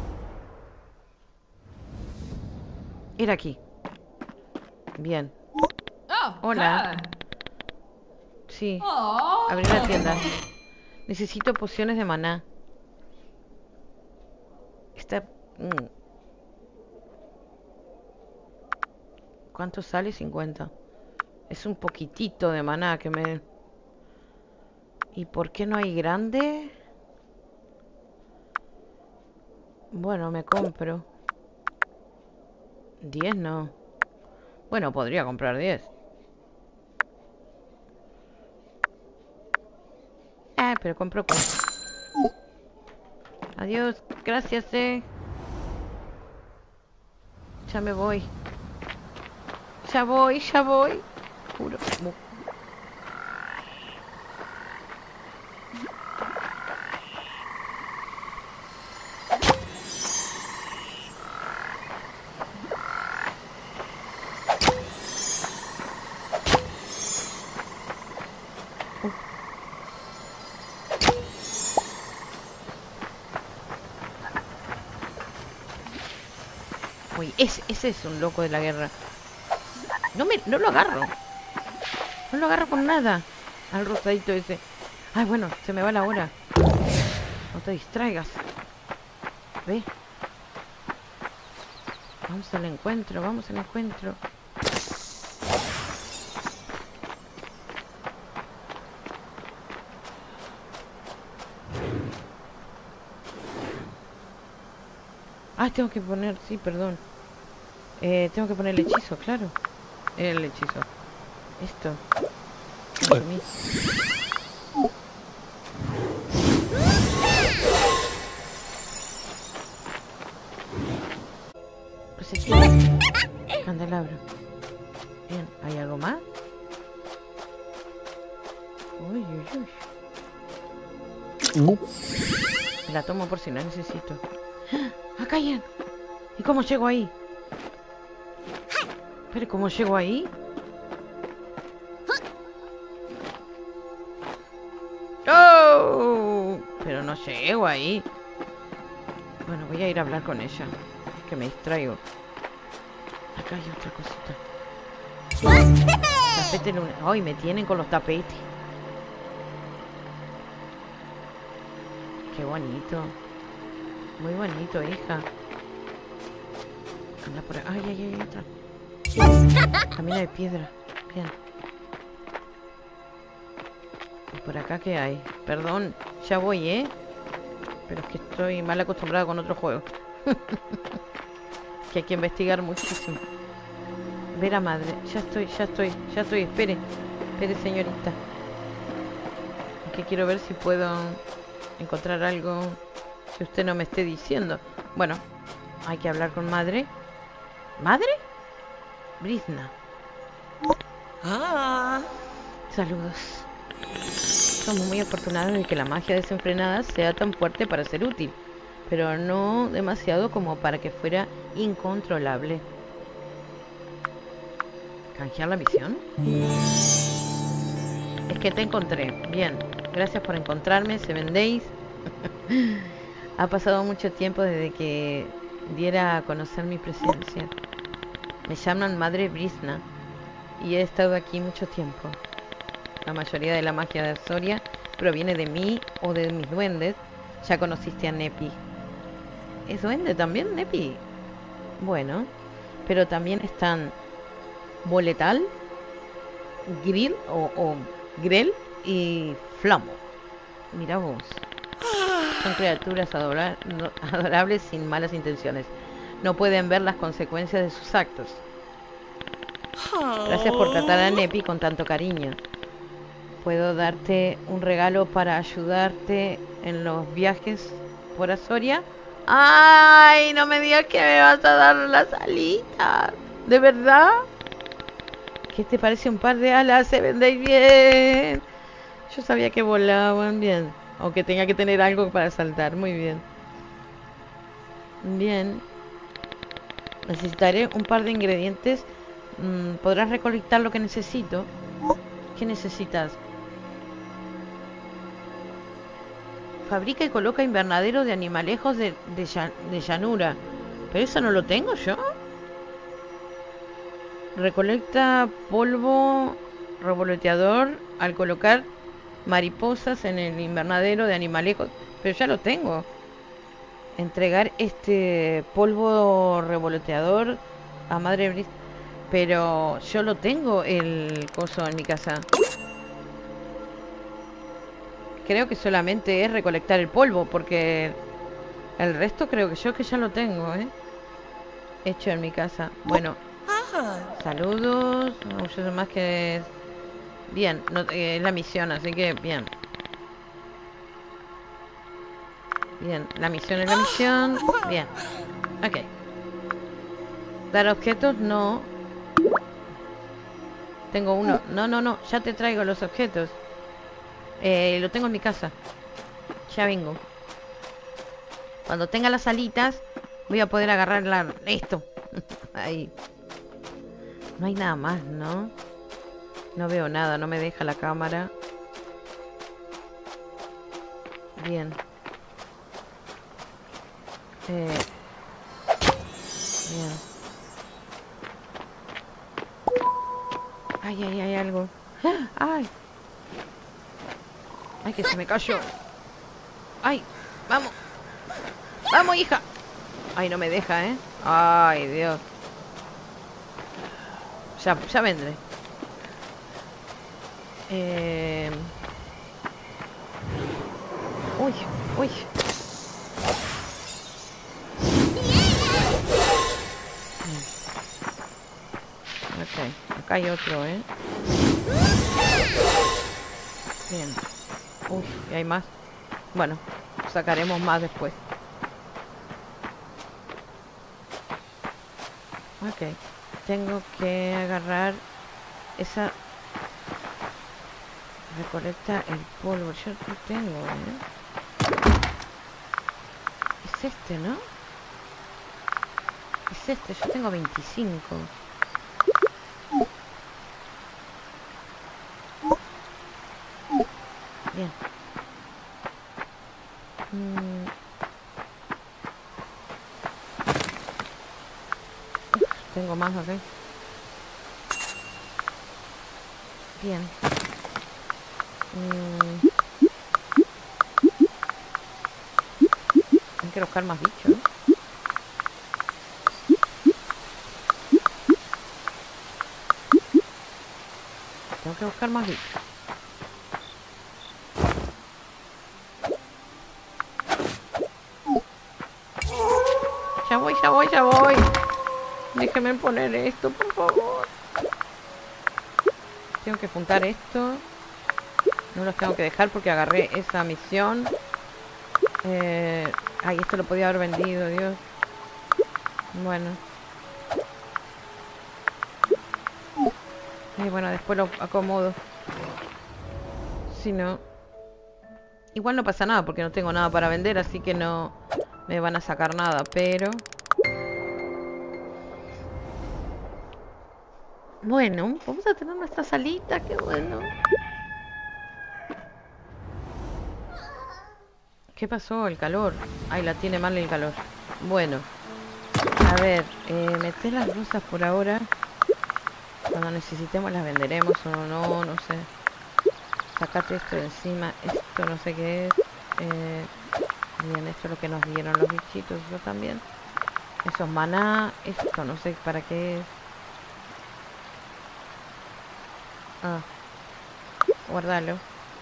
Era aquí. Bien. Hola. Sí. Abrí la tienda. Necesito pociones de maná. Está... Mm. ¿Cuánto sale? cincuenta. Es un poquitito de maná que me... ¿Y por qué no hay grande? Bueno, me compro. diez no. Bueno, podría comprar diez. Ah, pero compro cuatro. Adiós, gracias, eh. Ya me voy. Ya voy, ya voy. Juro. Uy, ese, ese es un loco de la guerra. No me, no lo agarro. No lo agarro con nada. Al rosadito ese. Ay, bueno, se me va la hora. No te distraigas. Ve. Vamos al encuentro, vamos al encuentro. Ah, tengo que poner, sí, perdón. Eh, tengo que poner el hechizo, claro. El hechizo. Esto. Consumí. Pues aquí. Candelabro. Bien, ¿hay algo más? Uy, uy, uy. Me la tomo por si la necesito. ¡Acá hay! ¿Y cómo llego ahí? ¿Pero cómo llego ahí? ¡Oh! Pero no llego ahí. Bueno, voy a ir a hablar con ella. Que me distraigo. Acá hay otra cosita. Tapete lunar. ¡Ay, me tienen con los tapetes! ¡Qué bonito! Muy bonito, hija. Anda por ahí. ¡Ay, ay, ay! Otra. Camina de piedra. Bien. ¿Y por acá qué hay? Perdón, ya voy, ¿eh? Pero es que estoy mal acostumbrada con otro juego. Que hay que investigar muchísimo. Ver a madre. Ya estoy, ya estoy, ya estoy. Espere. Espere, señorita. Es que quiero ver si puedo encontrar algo que usted no me esté diciendo. Bueno, hay que hablar con madre. ¿Madre? Brizna. Ah. Saludos. Somos muy afortunados de que la magia desenfrenada sea tan fuerte para ser útil, pero no demasiado como para que fuera incontrolable. ¿Canjear la misión? Es que te encontré. Bien, gracias por encontrarme, Seven Days. Ha pasado mucho tiempo desde que diera a conocer mi presencia. Me llaman Madre Brizna y he estado aquí mucho tiempo. La mayoría de la magia de Astoria proviene de mí o de mis duendes. Ya conociste a Nepi. ¿Es duende también, Nepi? Bueno, pero también están Boletal, Grill o, o Grell y Flamo. Mira vos. Son criaturas adora adorables sin malas intenciones. No pueden ver las consecuencias de sus actos. Gracias por tratar a Nepi con tanto cariño. ¿Puedo darte un regalo para ayudarte en los viajes por Astoria? ¡Ay! No me digas que me vas a dar las alitas. ¿De verdad? ¿Qué te parece un par de alas? Se venden bien. Yo sabía que volaban bien. O que tenía que tener algo para saltar. Muy bien. Bien. Necesitaré un par de ingredientes. Mm, ¿Podrás recolectar lo que necesito? ¿Qué necesitas? Fabrica y coloca invernadero de animalejos de, de, llan- de llanura. ¿Pero eso no lo tengo yo? Recolecta polvo revoloteador al colocar mariposas en el invernadero de animalejos. Pero ya lo tengo. Entregar este polvo revoloteador a Madre Bris. Pero yo lo tengo el coso en mi casa. Creo que solamente es recolectar el polvo, porque el resto creo que yo que ya lo tengo, ¿eh? Hecho en mi casa. Bueno, saludos. No, yo sé más que... Bien, no, eh, es la misión, así que bien. Bien, la misión es la misión. Bien, ok. Dar objetos, no. Tengo uno. No, no, no, ya te traigo los objetos. Eh, lo tengo en mi casa. Ya vengo. Cuando tenga las alitas, voy a poder agarrar la... esto. Ahí. No hay nada más, ¿no? No veo nada, no me deja la cámara. Bien. Eh... Bien. Ay, ay, hay algo. ¡Ay! ¡Ay, que se me cayó! ¡Ay! ¡Vamos! ¡Vamos, hija! Ay, no me deja, ¿eh? Ay, Dios. Ya, ya vendré. Eh... Uy, uy. Ok, acá hay otro, ¿eh? Bien. Uy, ¿y hay más? Bueno, sacaremos más después. Ok. Tengo que agarrar esa... Recolecta el polvo. Yo lo tengo, ¿eh? Es este, ¿no? Es este. Yo tengo veinticinco. Bien. Mm. Uf, tengo más, ok. Bien. Mm. Hay que buscar más bichos, ¿no? Tengo que buscar más bichos. Ya voy, ya voy, ya voy. Déjeme poner esto, por favor. Tengo que juntar esto. No los tengo que dejar porque agarré esa misión. Eh... Ay, esto lo podía haber vendido, Dios. Bueno. Y bueno, después lo acomodo. Si no... Igual no pasa nada porque no tengo nada para vender, así que no me van a sacar nada, pero... Bueno, vamos a tener nuestra salita, qué bueno. ¿Qué pasó? El calor. Ay, la tiene mal el calor. Bueno. A ver, eh, meté las rosas por ahora. Cuando necesitemos las venderemos o no, no sé. Sacate esto de encima. Esto no sé qué es. Eh, bien, esto es lo que nos dieron los bichitos. Yo también. Eso es maná. Esto no sé para qué es. Ah. Guardalo.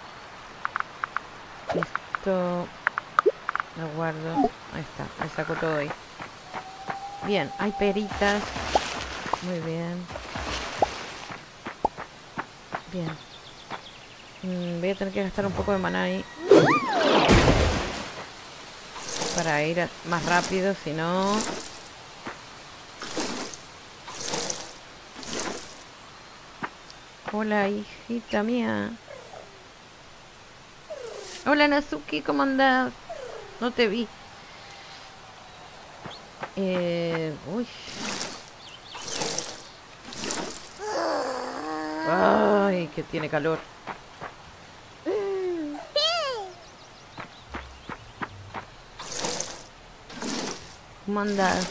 Esto... Lo guardo. Ahí está. Me saco todo ahí. Bien, hay peritas. Muy bien. Bien. Mm, voy a tener que gastar un poco de maná ahí. Para ir a- más rápido, si no... Hola, hijita mía. Hola, Nazuki, ¿cómo andás? No te vi. Eh, uy. Ay, que tiene calor. ¿Cómo andas?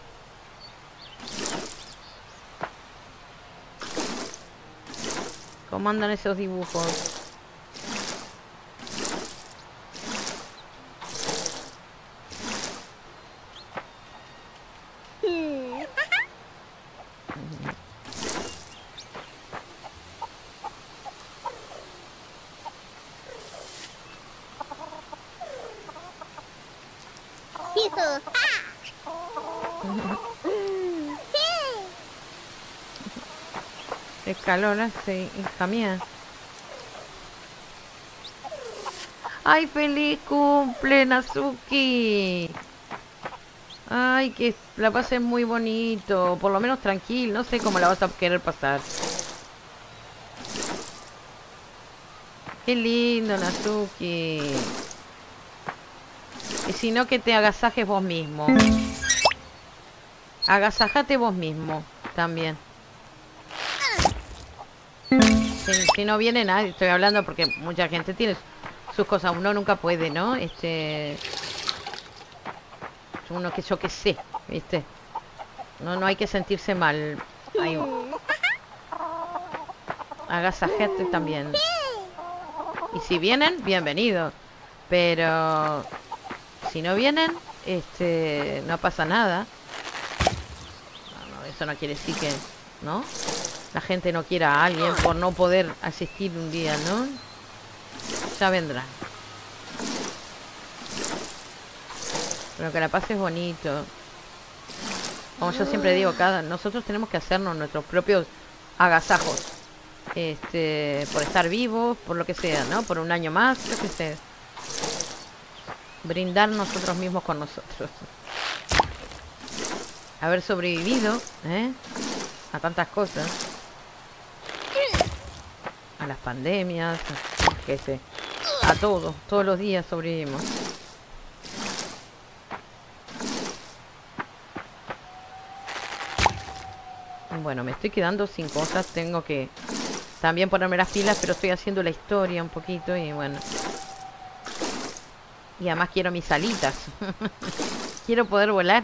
¿Cómo andan esos dibujos? El calor hace, hija mía. ¡Ay, feliz cumple, Nazuki! Ay, que la pases muy bonito. Por lo menos tranquilo. No sé cómo la vas a querer pasar. Qué lindo, Nazuki. Y si no, que te agasajes vos mismo. Agasajate vos mismo también. Si, si no viene nadie, estoy hablando porque mucha gente tiene sus cosas. Uno nunca puede, ¿no? Este... Uno que yo que sé, ¿viste? No, no hay que sentirse mal. Hay un... Agasajate también. Y si vienen, bienvenidos. Pero... Si no vienen, este... No pasa nada. No, no, eso no quiere decir que... ¿No? La gente no quiera a alguien por no poder asistir un día, ¿no? Ya vendrá. Pero que la pases bonito. Como yo siempre digo, cada nosotros tenemos que hacernos nuestros propios agasajos. Este, por estar vivos, por lo que sea, ¿no? Por un año más, yo qué sé. Brindar nosotros mismos con nosotros. Haber sobrevivido, ¿eh? A tantas cosas. A las pandemias, a, qué sé. A todo, todos los días sobrevivimos. Bueno, me estoy quedando sin cosas. Tengo que también ponerme las pilas, pero estoy haciendo la historia un poquito y bueno. Y además quiero mis alitas. Quiero poder volar.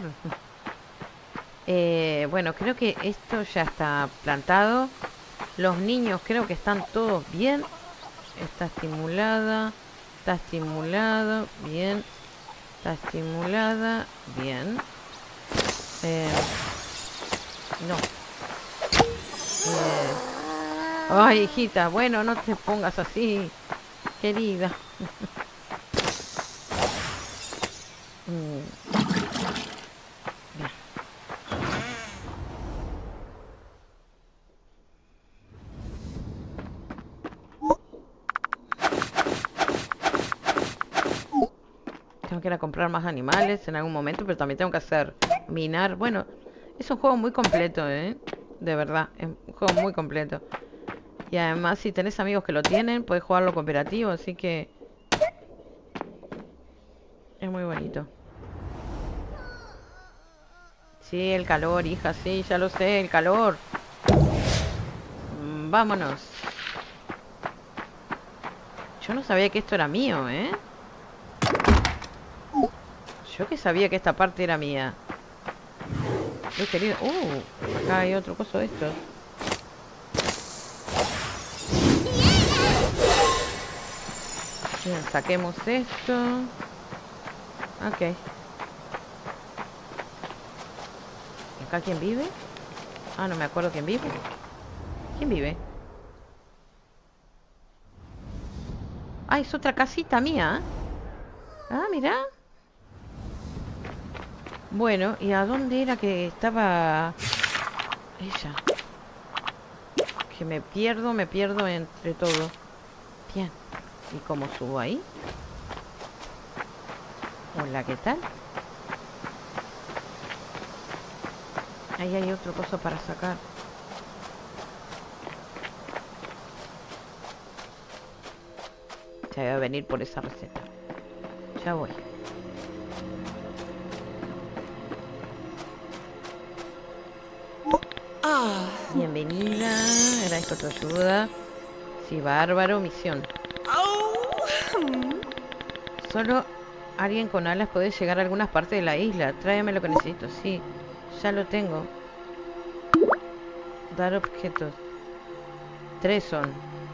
Eh, bueno, creo que esto ya está plantado. Los niños creo que están todos bien. Está estimulada. Está estimulado. Bien. Está estimulada. Bien. Eh, no. Eh, ay, hijita. Bueno, no te pongas así, querida. mm. Tengo que ir a comprar más animales en algún momento, pero también tengo que hacer minar. Bueno, es un juego muy completo, ¿eh? De verdad, es un juego muy completo. Y además, si tenés amigos que lo tienen, podés jugarlo cooperativo, así que... Es muy bonito. Sí, el calor, hija, sí, ya lo sé, el calor. Mm, vámonos. Yo no sabía que esto era mío, ¿eh? Yo que sabía que esta parte era mía. Muy querido. Uh, acá hay otro coso de estos. Bien, saquemos esto. Ok. ¿Acá quién vive? Ah, no me acuerdo quién vive. ¿Quién vive? Ah, es otra casita mía. Ah, mira. Bueno, ¿y a dónde era que estaba ella? Que me pierdo, me pierdo entre todo. Bien. ¿Y cómo subo ahí? Hola, ¿qué tal? Ahí hay otro coso para sacar. Ya voy a venir por esa receta. Ya voy. Bienvenida. Agradezco tu ayuda. Sí, bárbaro. Misión. Solo alguien con alas puede llegar a algunas partes de la isla. Tráeme lo que necesito. Sí, ya lo tengo. Dar objetos. Tres son.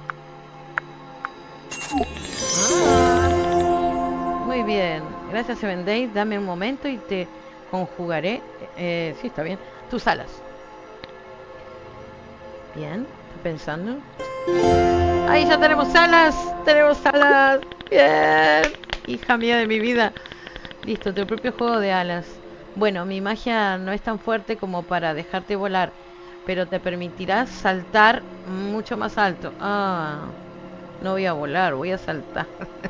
Ah, muy bien. Gracias, Seven Days. Dame un momento y te conjugaré. Eh, sí, está bien. Tus alas. Bien. ¿Estás pensando? ¡Ahí ya tenemos alas! ¡Tenemos alas! ¡Bien! Hija mía de mi vida. Listo, tu propio juego de alas. Bueno, mi magia no es tan fuerte como para dejarte volar, pero te permitirá saltar mucho más alto. Ah, no voy a volar, voy a saltar.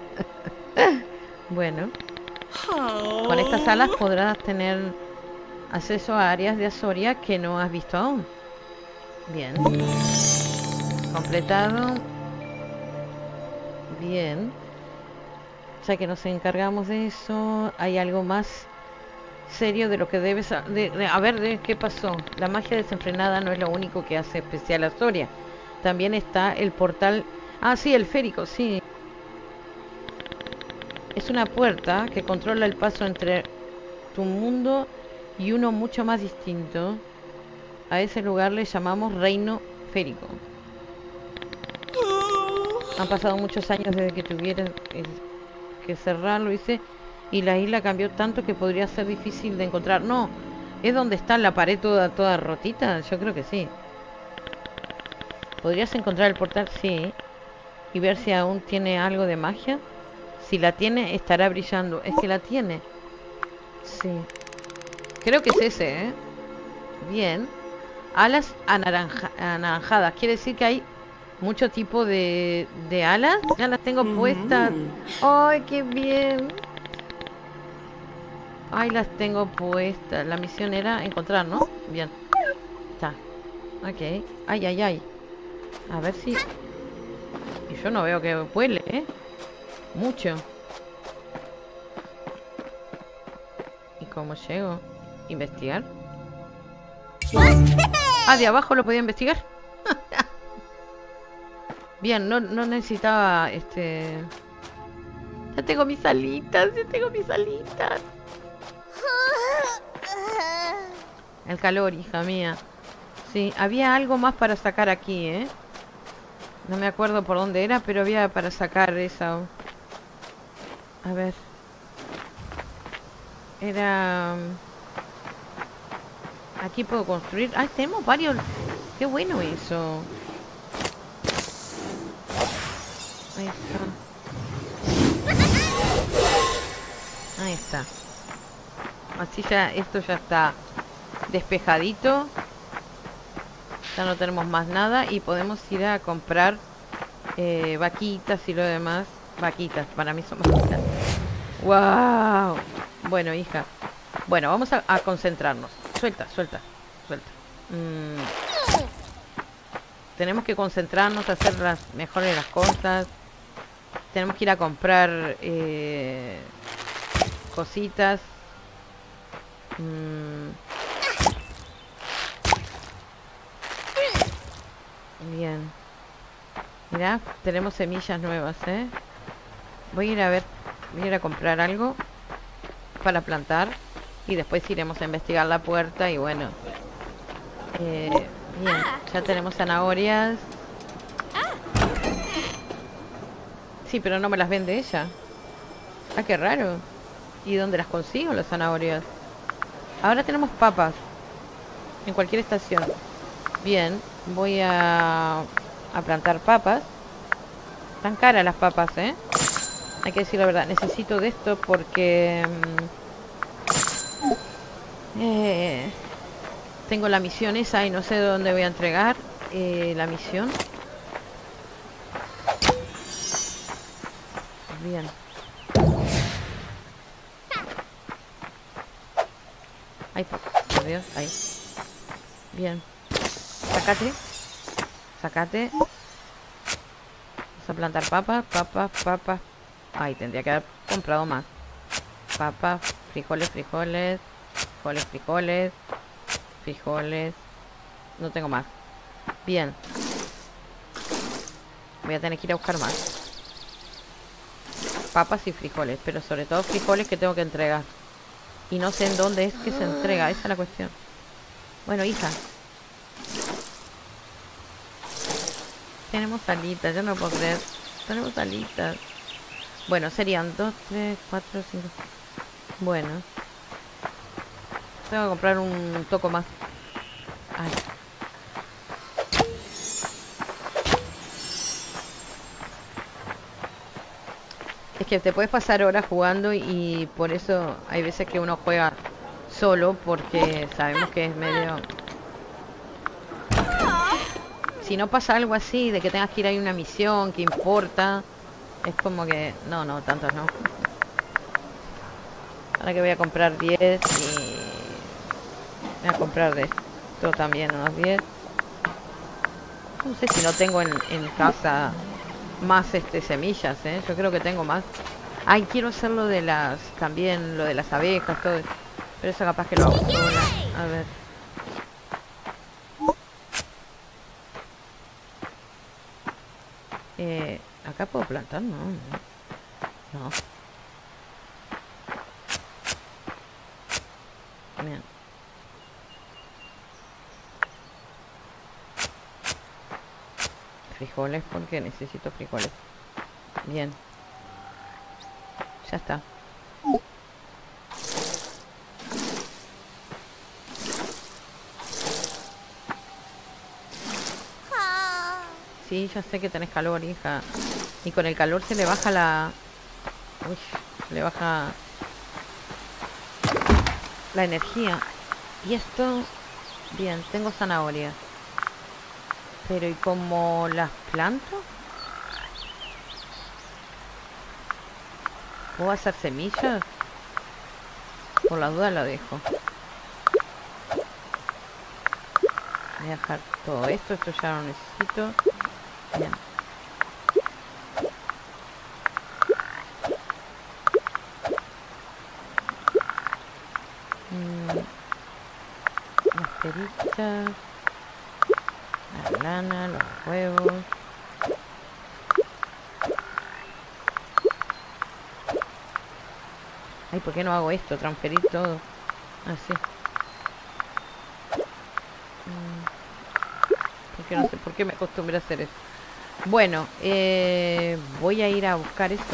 Bueno, con estas alas podrás tener acceso a áreas de Asoria que no has visto aún. Bien. Completado. Bien. Ya que nos encargamos de eso, hay algo más serio de lo que debes... A, de, de, a ver, de, ¿qué pasó? La magia desenfrenada no es lo único que hace especial a Asoria. También está el portal... Ah, sí, el férico, sí. Es una puerta que controla el paso entre tu mundo y uno mucho más distinto. A ese lugar le llamamos Reino Férico. Han pasado muchos años desde que tuvieras que cerrarlo, dice, y la isla cambió tanto que podría ser difícil de encontrar. No, ¿es donde está la pared toda, toda rotita? Yo creo que sí. ¿Podrías encontrar el portal? Sí. Y ver si aún tiene algo de magia. Si la tiene, estará brillando. Es que la tiene. Sí. Creo que es ese, ¿eh? Bien. Alas anaranja anaranjadas. Quiere decir que hay mucho tipo de, de alas. Ya las tengo puestas. ¡Ay, qué bien! Ay, las tengo puestas. La misión era encontrar, ¿no? Bien. Está. Ok. Ay, ay, ay. A ver si... Y yo no veo que vuele, ¿eh? Mucho. ¿Y cómo llego? ¿Investigar? Ah, de abajo lo podía investigar. Bien, no, no necesitaba este... Ya tengo mis alitas, ya tengo mis alitas. El calor, hija mía. Sí, había algo más para sacar aquí, ¿eh? No me acuerdo por dónde era, pero había para sacar esa... A ver. Era... Aquí puedo construir... Ah, tenemos varios... Qué bueno eso. Ahí está. Ahí está. Así ya, esto ya está despejadito. Ya no tenemos más nada y podemos ir a comprar eh, vaquitas y lo demás. Vaquitas, para mí son vaquitas. ¡Wow! Bueno, hija. Bueno, vamos a, a concentrarnos. Suelta, suelta, suelta. Mm. Tenemos que concentrarnos, hacer las mejores las cosas. Tenemos que ir a comprar eh, cositas. Mm. Bien. Mira, tenemos semillas nuevas, ¿eh? Voy a ir a ver, voy a ir a comprar algo para plantar y después iremos a investigar la puerta y bueno. Eh, bien, ya tenemos zanahorias. Sí, pero no me las vende ella. Ah, qué raro. ¿Y dónde las consigo las zanahorias? Ahora tenemos papas en cualquier estación. Bien, voy a, a plantar papas. Están caras las papas, ¿eh? Hay que decir la verdad. Necesito de esto porque... Eh, tengo la misión esa y no sé dónde voy a entregar eh, la misión. Bien. Ay, por Dios, ahí. Bien. Sácate. Sácate. Vamos a plantar papas, papas, papas. Ay, tendría que haber comprado más. Papas, frijoles, frijoles. Frijoles, frijoles. Frijoles. No tengo más. Bien. Voy a tener que ir a buscar más. Papas y frijoles, pero sobre todo frijoles que tengo que entregar. Y no sé en dónde es que se entrega, esa es la cuestión. Bueno, hija. Tenemos alitas, yo no puedo creer. Tenemos alitas. Bueno, serían dos, tres, cuatro, cinco. Bueno. Tengo que comprar un toco más. Ay. Es que te puedes pasar horas jugando y por eso hay veces que uno juega solo porque sabemos que es medio... Si no pasa algo así, de que tengas que ir a una misión que importa, es como que... No, no, tantos no. Ahora que voy a comprar diez y... Voy a comprar de esto también unos diez. No sé si no tengo en, en casa más este semillas, ¿eh? Yo creo que tengo más. Ay, quiero hacer lo de las... También lo de las abejas, todo. Pero eso capaz que lo hago sola. A ver. Eh, acá puedo plantar, no, no. No. Bien. Frijoles, porque necesito frijoles. Bien. Ya está. Sí, ya sé que tenés calor, hija. Y con el calor se le baja la... Uy, se le baja... la energía. Y esto... Bien, tengo zanahoria. Pero ¿y cómo las planto? ¿Puedo hacer semillas? Por la duda lo dejo. Voy a dejar todo esto. Esto ya lo necesito. Bien. Mm. Las peritas. La lana, los huevos. Ay, ¿por qué no hago esto? Transferir todo. Así. Mm. Porque no sé por qué me acostumbré a hacer eso. Bueno, eh, voy a ir a buscar eso.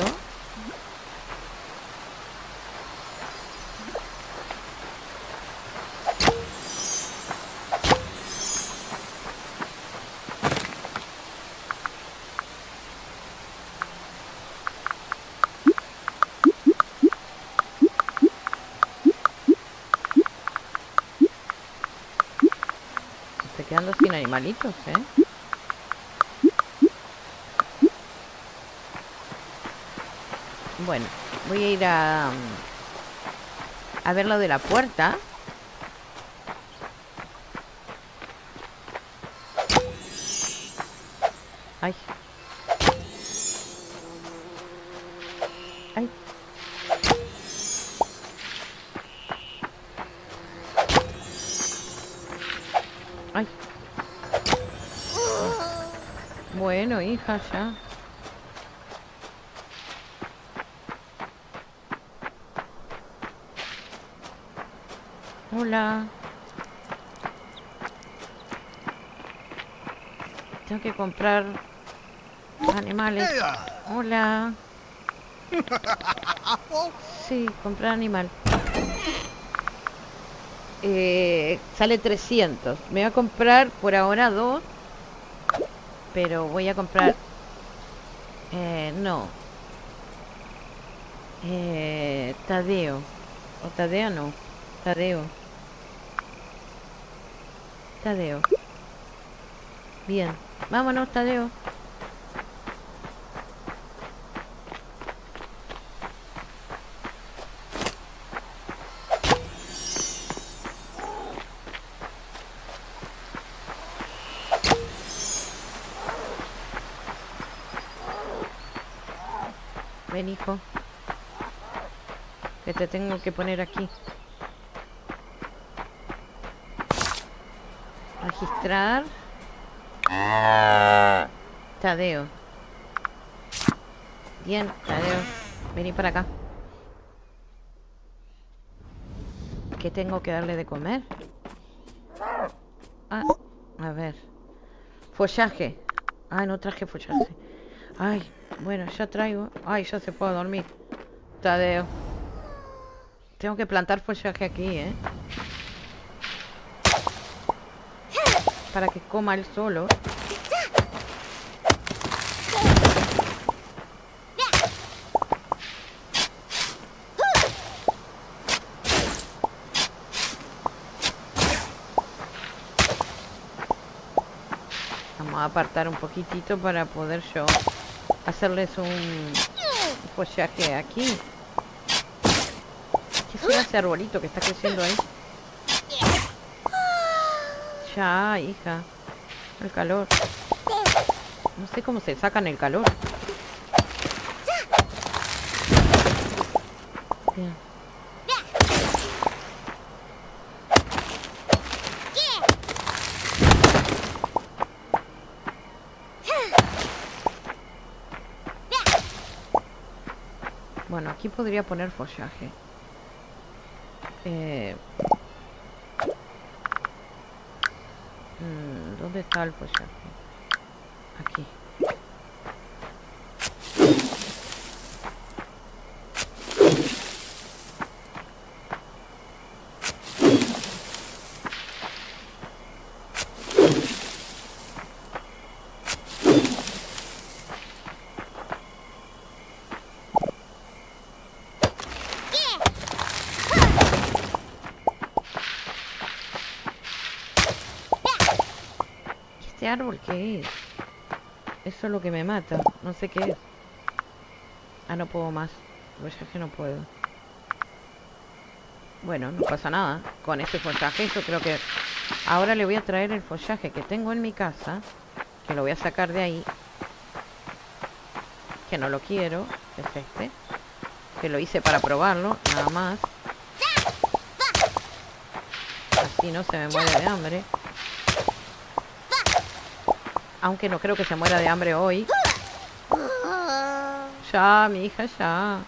Estoy quedando sin animalitos, ¿eh? Bueno, voy a ir a... A ver lo de la puerta. Ay. Ay. Ay. Bueno, hija, ya. Hola. Tengo que comprar animales. Hola. Sí, comprar animal. Eh, sale trescientos. Me voy a comprar por ahora dos. Pero voy a comprar... Eh, no. Eh, Tadeo. O Tadeo no. Tadeo. Tadeo. Bien. Vámonos, Tadeo. Ven, hijo. Que te tengo que poner aquí. Registrar. Tadeo. Bien, Tadeo. Vení para acá. ¿Qué tengo que darle de comer? Ah, a ver. Follaje. Ah, no traje follaje. Ay, bueno, ya traigo. Ay, ya se puede dormir. Tadeo. Tengo que plantar follaje aquí, ¿eh? Para que coma él solo. Vamos a apartar un poquitito para poder yo hacerles un follaje aquí. ¿Qué será ese arbolito que está creciendo ahí? Ya, hija. El calor. No sé cómo se sacan el calor. Bien. Bueno, aquí podría poner follaje. Eh... ¿Dónde está el follaje? Aquí. ¿Este árbol qué es? Eso es lo que me mata. No sé qué es. Ah, no puedo más. Follaje no puedo. Bueno, no pasa nada. Con este follaje yo creo que... Ahora le voy a traer el follaje que tengo en mi casa. Que lo voy a sacar de ahí. Que no lo quiero. Es este. Que lo hice para probarlo. Nada más. Así no se me muere de hambre. Aunque no creo que se muera de hambre hoy. Ya, mi hija, ya.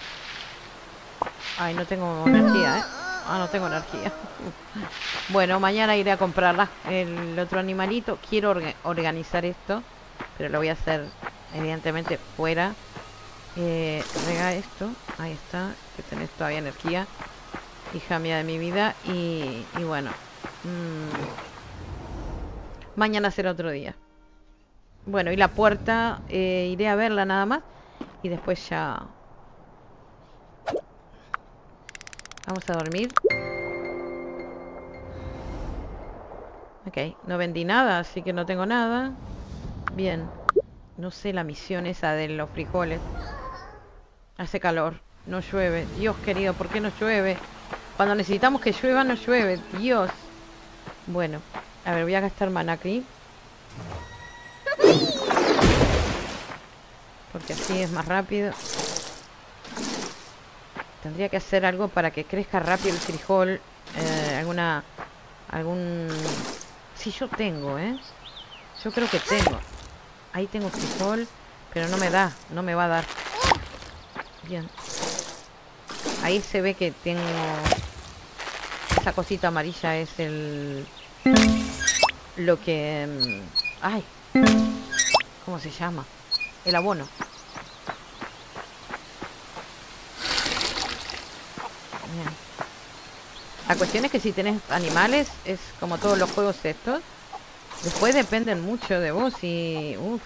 Ay, no tengo energía, ¿eh? Ah, no tengo energía. Bueno, mañana iré a comprarla. El otro animalito. Quiero orga organizar esto. Pero lo voy a hacer, evidentemente, fuera. Eh, rega esto. Ahí está. Que tenés todavía energía. Hija mía de mi vida. Y, y bueno. Mmm, mañana será otro día. Bueno, y la puerta, eh, iré a verla nada más. Y después ya... Vamos a dormir. Ok, no vendí nada, así que no tengo nada. Bien. No sé la misión esa de los frijoles. Hace calor, no llueve. Dios querido, ¿por qué no llueve? Cuando necesitamos que llueva, no llueve. Dios. Bueno, a ver, voy a gastar mana aquí. Porque así es más rápido. Tendría que hacer algo para que crezca rápido el frijol. Eh, alguna... Algún... Sí, yo tengo, ¿eh? Yo creo que tengo. Ahí tengo frijol. Pero no me da. No me va a dar. Bien. Ahí se ve que tengo... Esa cosita amarilla es el... Lo que... Ay. ¿Cómo se llama? El abono. Bien. La cuestión es que si tenés animales, es como todos los juegos estos. Después dependen mucho de vos y... Uf.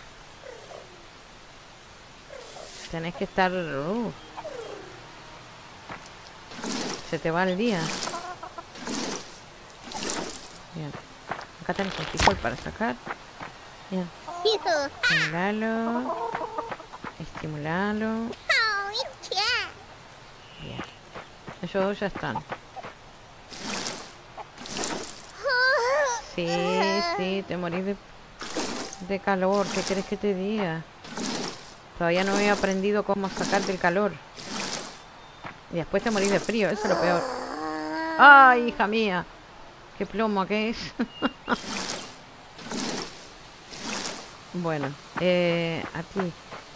Tenés que estar... Uf. Se te va el día. Bien. Acá tenés un frijol para sacar. Bien. Estimulalo. Estimulalo. Bien. Ellos dos ya están. Sí, sí, te morís de, de calor. ¿Qué querés que te diga? Todavía no he aprendido cómo sacarte el calor. Y después te morís de frío, eso es lo peor. ¡Ay, hija mía! ¡Qué plomo que es! Bueno, eh, aquí.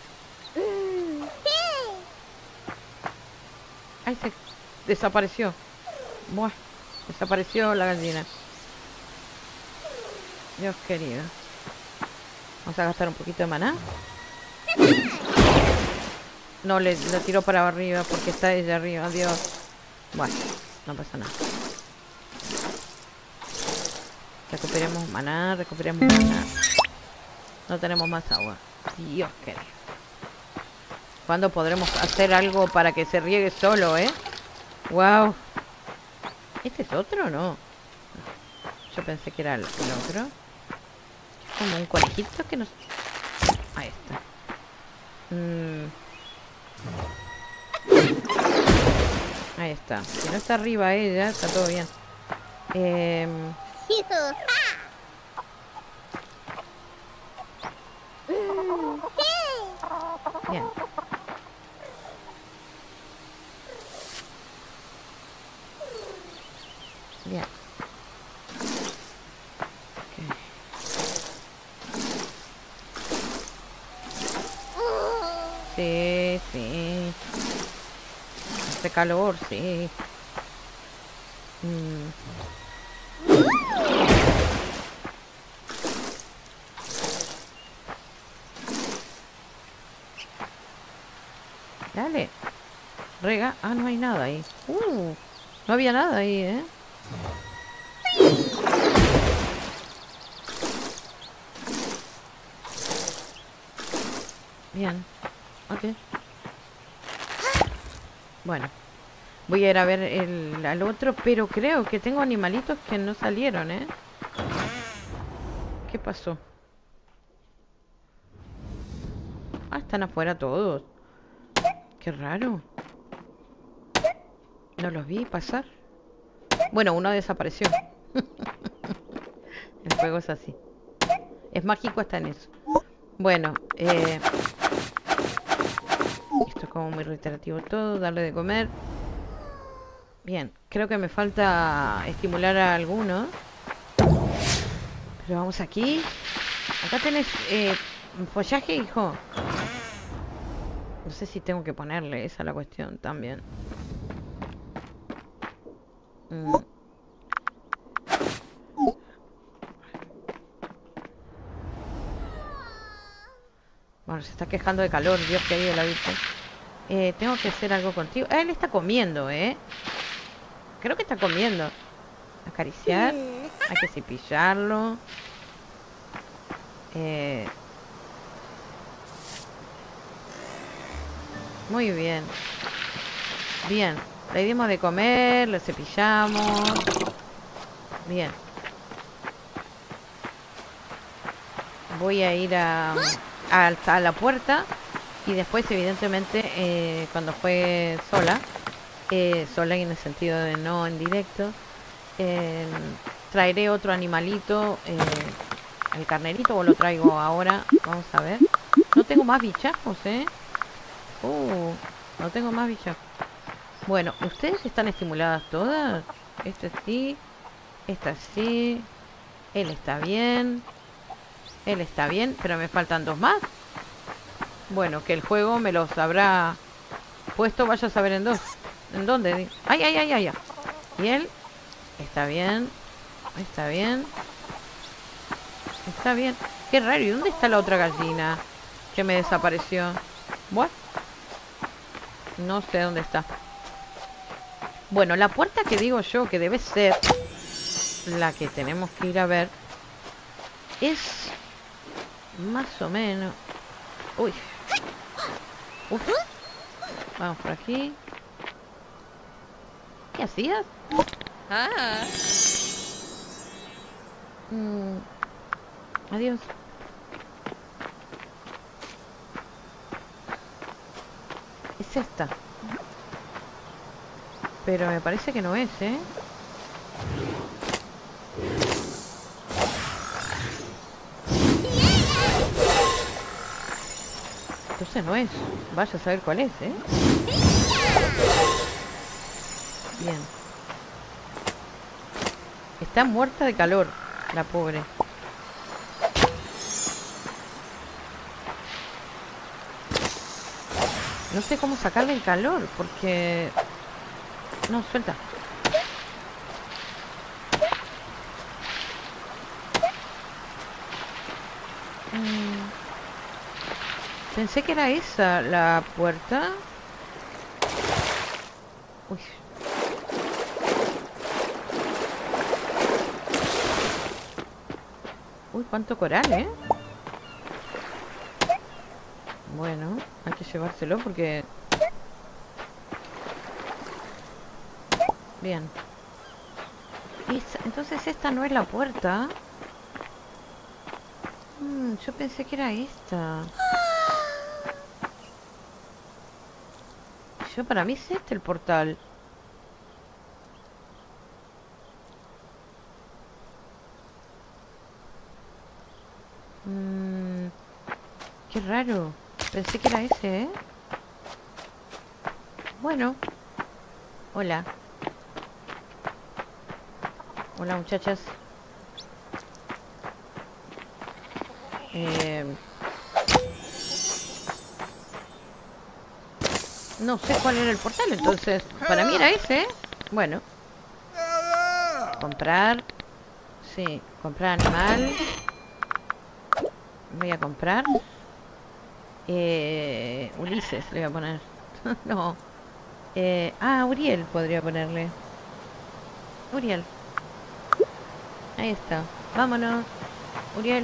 Ahí se desapareció. Buah, desapareció la gallina. Dios querido. Vamos a gastar un poquito de maná. No, le, le tiró para arriba porque está ella arriba. Adiós. Bueno, no pasa nada. Recuperemos maná, recuperemos maná. No tenemos más agua. Dios querido. ¿Cuándo podremos hacer algo para que se riegue solo, eh? Wow. ¿Este es otro o no? Yo pensé que era el, el otro. Como un conejito que nos... Ahí está. Mm. Ahí está. Si no está arriba ella, está todo bien. Eh... Bien. Bien. Okay. Sí, sí. Hace calor, sí. Mm. Dale. Rega. Ah, no hay nada ahí. Uh, no había nada ahí, ¿eh? Bien. Ok. Bueno. Voy a ir a ver el, al otro, pero creo que tengo animalitos que no salieron, ¿eh? ¿Qué pasó? Ah, están afuera todos. Qué raro. No los vi pasar. Bueno, uno desapareció. El juego es así. Es mágico hasta en eso. Bueno, eh... esto es como muy reiterativo todo. Darle de comer. Bien, creo que me falta estimular a alguno. Pero vamos aquí. Acá tenés eh, follaje, hijo. No sé si tengo que ponerle, esa es la cuestión también. Mm. Bueno, se está quejando de calor, Dios querido, la viste. Eh, tengo que hacer algo contigo. Ah, él está comiendo, ¿eh? Creo que está comiendo. Acariciar. Hay que cepillarlo. Eh... Muy bien. Bien. Le dimos de comer, le cepillamos. Bien. Voy a ir a, a, a la puerta. Y después, evidentemente, eh, cuando fue sola, eh, sola en el sentido de no en directo, eh, traeré otro animalito, eh, el carnerito, o lo traigo ahora. Vamos a ver. No tengo más bichajos, ¿eh? Uh, no tengo más bichajos. Bueno, ¿ustedes están estimuladas todas? Este sí, esta sí. Él está bien. Él está bien, pero me faltan dos más. Bueno, que el juego me los habrá puesto, vaya a saber en dos. ¿En dónde? ¡Ay, ay, ay, ay! ay. Y él está bien. Está bien. Está bien. Qué raro. ¿Y dónde está la otra gallina que me desapareció? ¿What? No sé dónde está. Bueno, la puerta que digo yo que debe ser la que tenemos que ir a ver es más o menos... Uy. Uf. Vamos por aquí. ¿Qué hacías?
Ah.
Mm. Adiós. Es esta. Pero me parece que no es, ¿eh? Entonces no es. Vaya a saber cuál es, ¿eh? Bien. Está muerta de calor, la pobre. No sé cómo sacarle el calor, porque... No, suelta. Mm, Pensé que era esa la puerta. Uy. Uy, cuánto coral, ¿eh? Bueno, hay que llevárselo porque... Bien. Y esa- entonces esta no es la puerta. Mm, yo pensé que era esta. Yo para mí es este el portal. Mm, qué raro. Pensé que era ese, ¿eh? Bueno. Hola. Hola, muchachas. Eh, no sé cuál era el portal, entonces para mí era ese, ¿eh? Bueno, comprar. Sí, comprar animal. Voy a comprar. Eh, Ulises le voy a poner. No. Eh, ah, Uriel podría ponerle. Uriel. Ahí está. Vámonos. Uriel.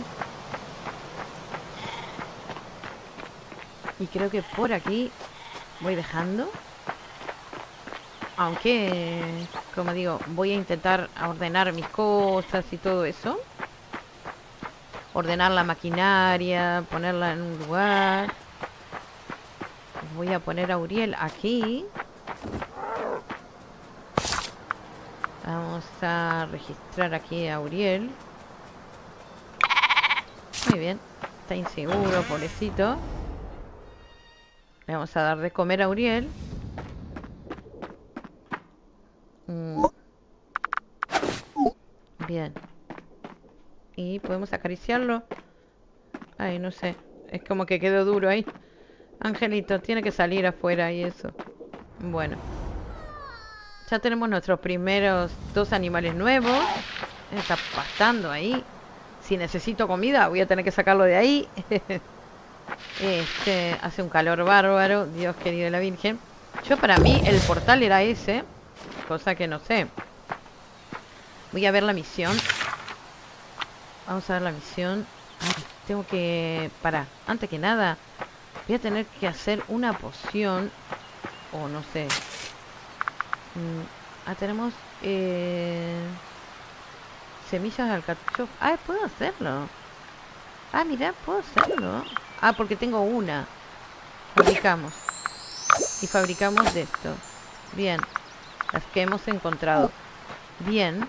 Y creo que por aquí voy dejando. Aunque, como digo, voy a intentar ordenar mis cosas y todo eso. Ordenar la maquinaria, ponerla en un lugar. Voy a poner a Uriel aquí. Vamos a registrar aquí a Uriel. Muy bien. Está inseguro, pobrecito. Le vamos a dar de comer a Uriel. Mm, bien. Y podemos acariciarlo. Ay, no sé. Es como que quedó duro ahí. Angelito, tiene que salir afuera y eso. Bueno. Ya tenemos nuestros primeros dos animales nuevos. Está pastando ahí. Si necesito comida, voy a tener que sacarlo de ahí. Este, hace un calor bárbaro. Dios querido de la Virgen. Yo para mí el portal era ese. Cosa que no sé. Voy a ver la misión. Vamos a ver la misión. Ay, tengo que... Para, antes que nada, voy a tener que hacer una poción. O no sé. Mm, ah, tenemos... Eh, semillas de alcachofa. Ah, puedo hacerlo. Ah, mira, puedo hacerlo. Ah, porque tengo una. Fabricamos. Y fabricamos de esto. Bien. Las que hemos encontrado. Bien.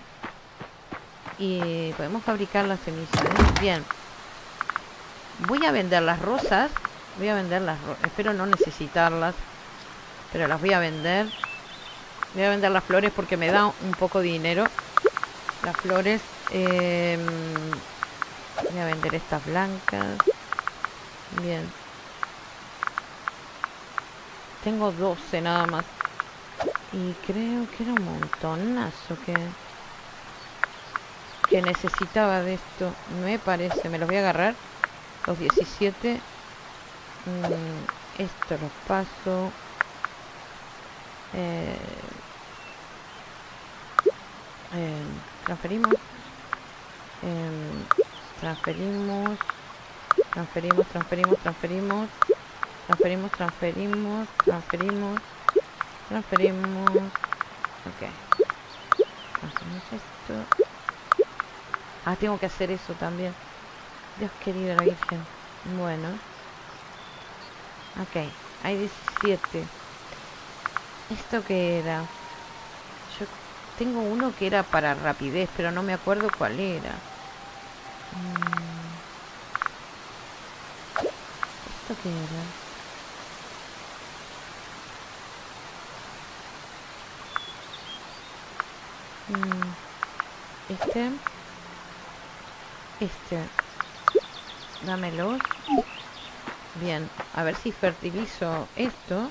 Y podemos fabricar las semillas, ¿eh? Bien. Voy a vender las rosas. Voy a vender las rosas. Espero no necesitarlas. Pero las voy a vender. Voy a vender las flores porque me da un poco de dinero. Las flores. Eh, voy a vender estas blancas. Bien. Tengo doce nada más. Y creo que era un montonazo que... que necesitaba de esto. Me parece. Me los voy a agarrar. Los diecisiete. Mm, esto los paso. Eh, eh, transferimos. Eh, transferimos. Transferimos, transferimos, transferimos. Transferimos, transferimos, transferimos. Transferimos. Ok. Hacemos esto. Ah, tengo que hacer eso también. Dios querido la Virgen. Bueno. Ok. Hay diecisiete. ¿Esto qué era? Yo tengo uno que era para rapidez, pero no me acuerdo cuál era. Mm. ¿Esto qué era? Mm. Este. Este. Dámelos. Bien, a ver si fertilizo esto.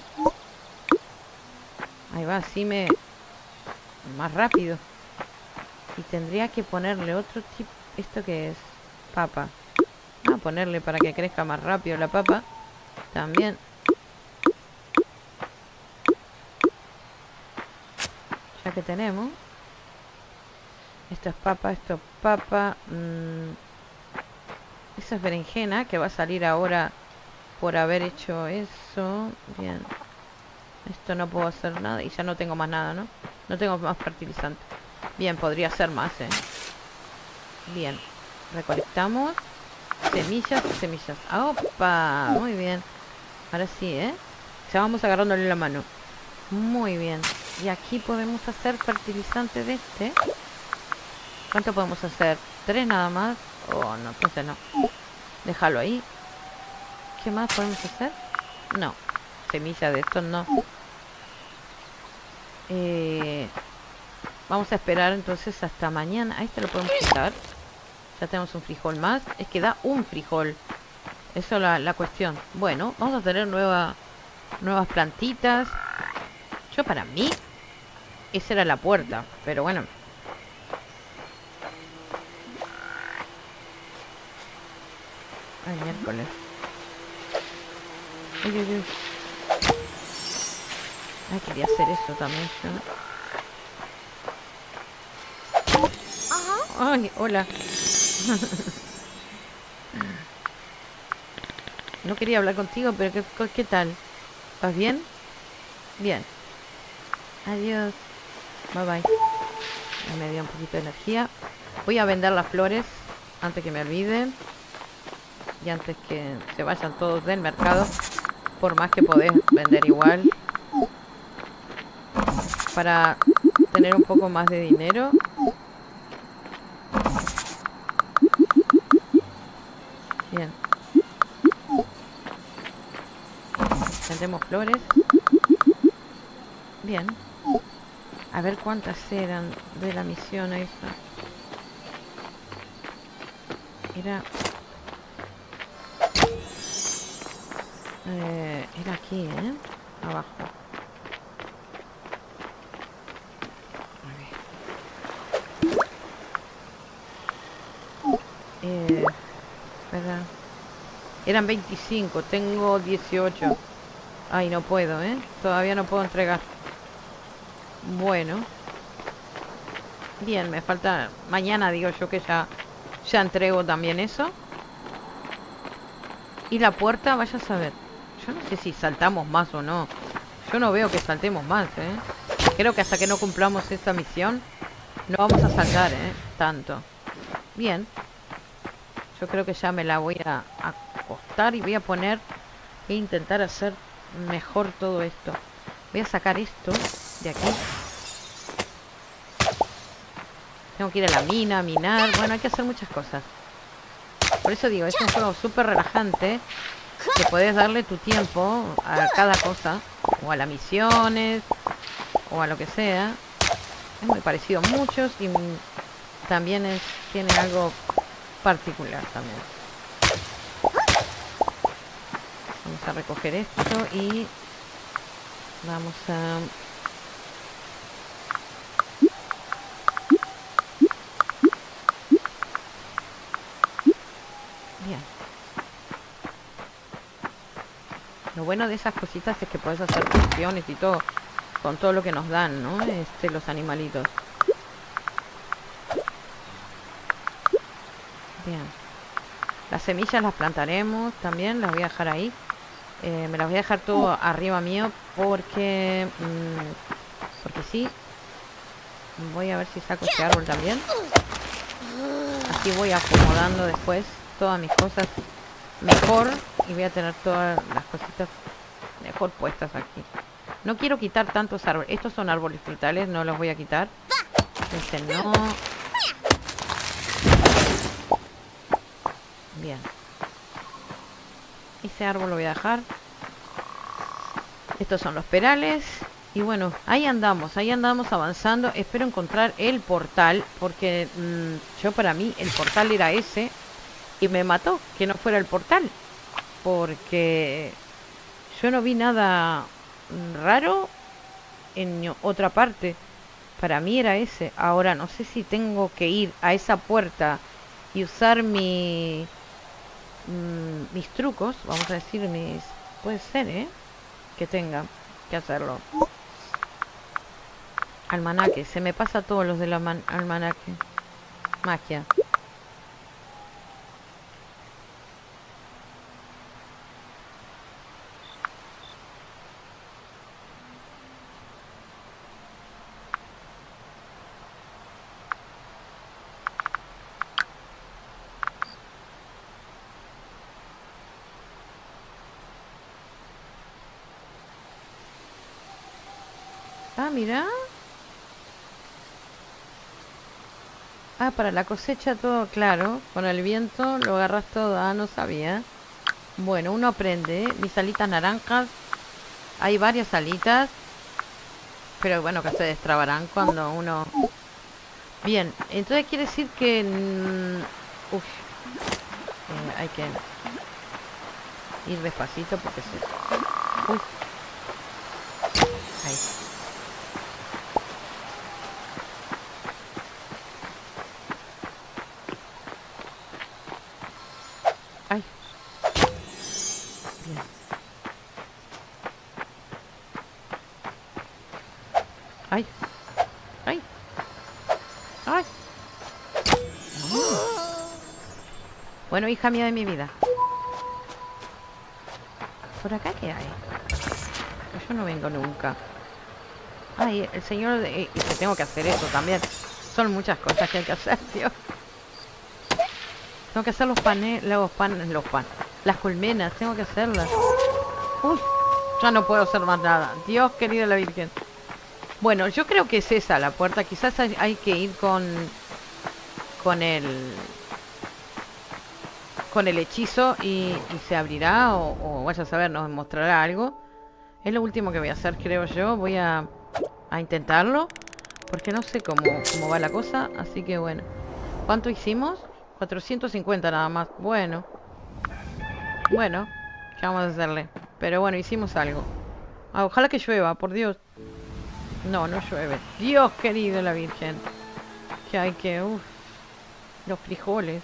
Ahí va, así me... más rápido. Y tendría que ponerle otro tipo... ¿Esto qué es? Papa. A ponerle para que crezca más rápido la papa. También. Ya que tenemos. Esto es papa, esto es papa. Mmm, esa es berenjena que va a salir ahora por haber hecho eso. Bien. Esto no puedo hacer nada. Y ya no tengo más nada, ¿no? No tengo más fertilizante. Bien, podría ser más, ¿eh? Bien. Recolectamos. Semillas, semillas. ¡Opa! Muy bien. Ahora sí, ¿eh? Ya vamos agarrándole la mano. Muy bien. Y aquí podemos hacer fertilizante de este. ¿Cuánto podemos hacer? ¿Tres nada más? Oh, no, entonces no. Déjalo ahí. ¿Qué más podemos hacer? No. Semilla de estos no. Eh, vamos a esperar entonces hasta mañana. A este lo podemos quitar. Ya tenemos un frijol más. Es que da un frijol. Eso es la, la cuestión. Bueno, vamos a tener nueva, nuevas plantitas. Yo para mí esa era la puerta. Pero bueno. Ay, miércoles. Uy, uy, uy. Ay, quería hacer eso también yo. Ay, hola. No quería hablar contigo, pero ¿qué, qué tal? ¿Vas bien? Bien. Adiós. Bye bye. Ya me dio un poquito de energía. Voy a vender las flores antes que me olviden. Y antes que se vayan todos del mercado. Por más que podés vender igual. Para tener un poco más de dinero. Bien. Vendemos flores. Bien. A ver cuántas eran de la misión esa. Era... Eh, era aquí, ¿eh? Abajo. Eh, espera. Eran veinticinco, tengo dieciocho. Ay, no puedo, ¿eh? Todavía no puedo entregar. Bueno. Bien, me falta... Mañana digo yo que ya, ya entrego también eso. Y la puerta, vaya a saber. Yo no sé si saltamos más o no. Yo no veo que saltemos más, ¿eh? Creo que hasta que no cumplamos esta misión no vamos a saltar, ¿eh? Tanto. Bien. Yo creo que ya me la voy a acostar y voy a poner... Voy a intentar hacer mejor todo esto. Voy a sacar esto de aquí. Tengo que ir a la mina, a minar. Bueno, hay que hacer muchas cosas. Por eso digo, es un juego súper relajante. Que podés darle tu tiempo a cada cosa. O a las misiones. O a lo que sea. Es muy parecido a muchos. Y también es, tiene algo particular también. Vamos a recoger esto y vamos a... Bien. Lo bueno de esas cositas es que puedes hacer funciones y todo con todo lo que nos dan, ¿no? Este, los animalitos. Bien. Las semillas las plantaremos también, las voy a dejar ahí. Eh, me las voy a dejar todo arriba mío porque... Mmm, porque sí. Voy a ver si saco este árbol también. Así voy acomodando después todas mis cosas mejor. Y voy a tener todas las cositas mejor puestas aquí. No quiero quitar tantos árboles. Estos son árboles frutales, no los voy a quitar. Este no. Bien. Ese árbol lo voy a dejar. Estos son los perales. Y bueno, ahí andamos, ahí andamos avanzando. Espero encontrar el portal. Porque mmm, yo para mí el portal era ese. Y me mató que no fuera el portal. porque yo no vi nada raro en otra parte. Para mí era ese. Ahora no sé si tengo que ir a esa puerta y usar mi mm, mis trucos, vamos a decir mis... Puede ser, ¿eh? Que tenga que hacerlo. Almanaque. Se me pasa todos los del alman almanaque. Magia. Ah, mira. Ah, para la cosecha todo, claro. Con el viento lo agarras todo. Ah, no sabía. Bueno, uno aprende, ¿eh? Mis alitas naranjas. Hay varias alitas. Pero bueno, que se destrabarán cuando uno... Bien, entonces quiere decir que... Uf. Eh, hay que ir despacito porque se... Uy. Ahí. Ay. Bien. Ay. Ay. Ay. Bueno, hija mía de mi vida. ¿Por acá qué hay? Yo no vengo nunca. Ay, el señor de... Y que tengo que hacer eso también. Son muchas cosas que hay que hacer, tío. Tengo que hacer los panes... Los panes... Los panes... Las colmenas. Tengo que hacerlas. Uy. Ya no puedo hacer más nada. Dios querida la Virgen. Bueno, yo creo que es esa la puerta. Quizás hay, hay que ir con... Con el... Con el hechizo y, y se abrirá o, o vaya a saber, nos mostrará algo. Es lo último que voy a hacer, creo yo. Voy a, a intentarlo. Porque no sé cómo, cómo va la cosa. Así que bueno. ¿Cuánto hicimos? cuatrocientos cincuenta nada más. Bueno. Bueno. ¿Qué vamos a hacerle? Pero bueno, hicimos algo. Ah, ojalá que llueva, por Dios. No, no llueve. Dios querido la Virgen. Que hay que... Uf, los frijoles.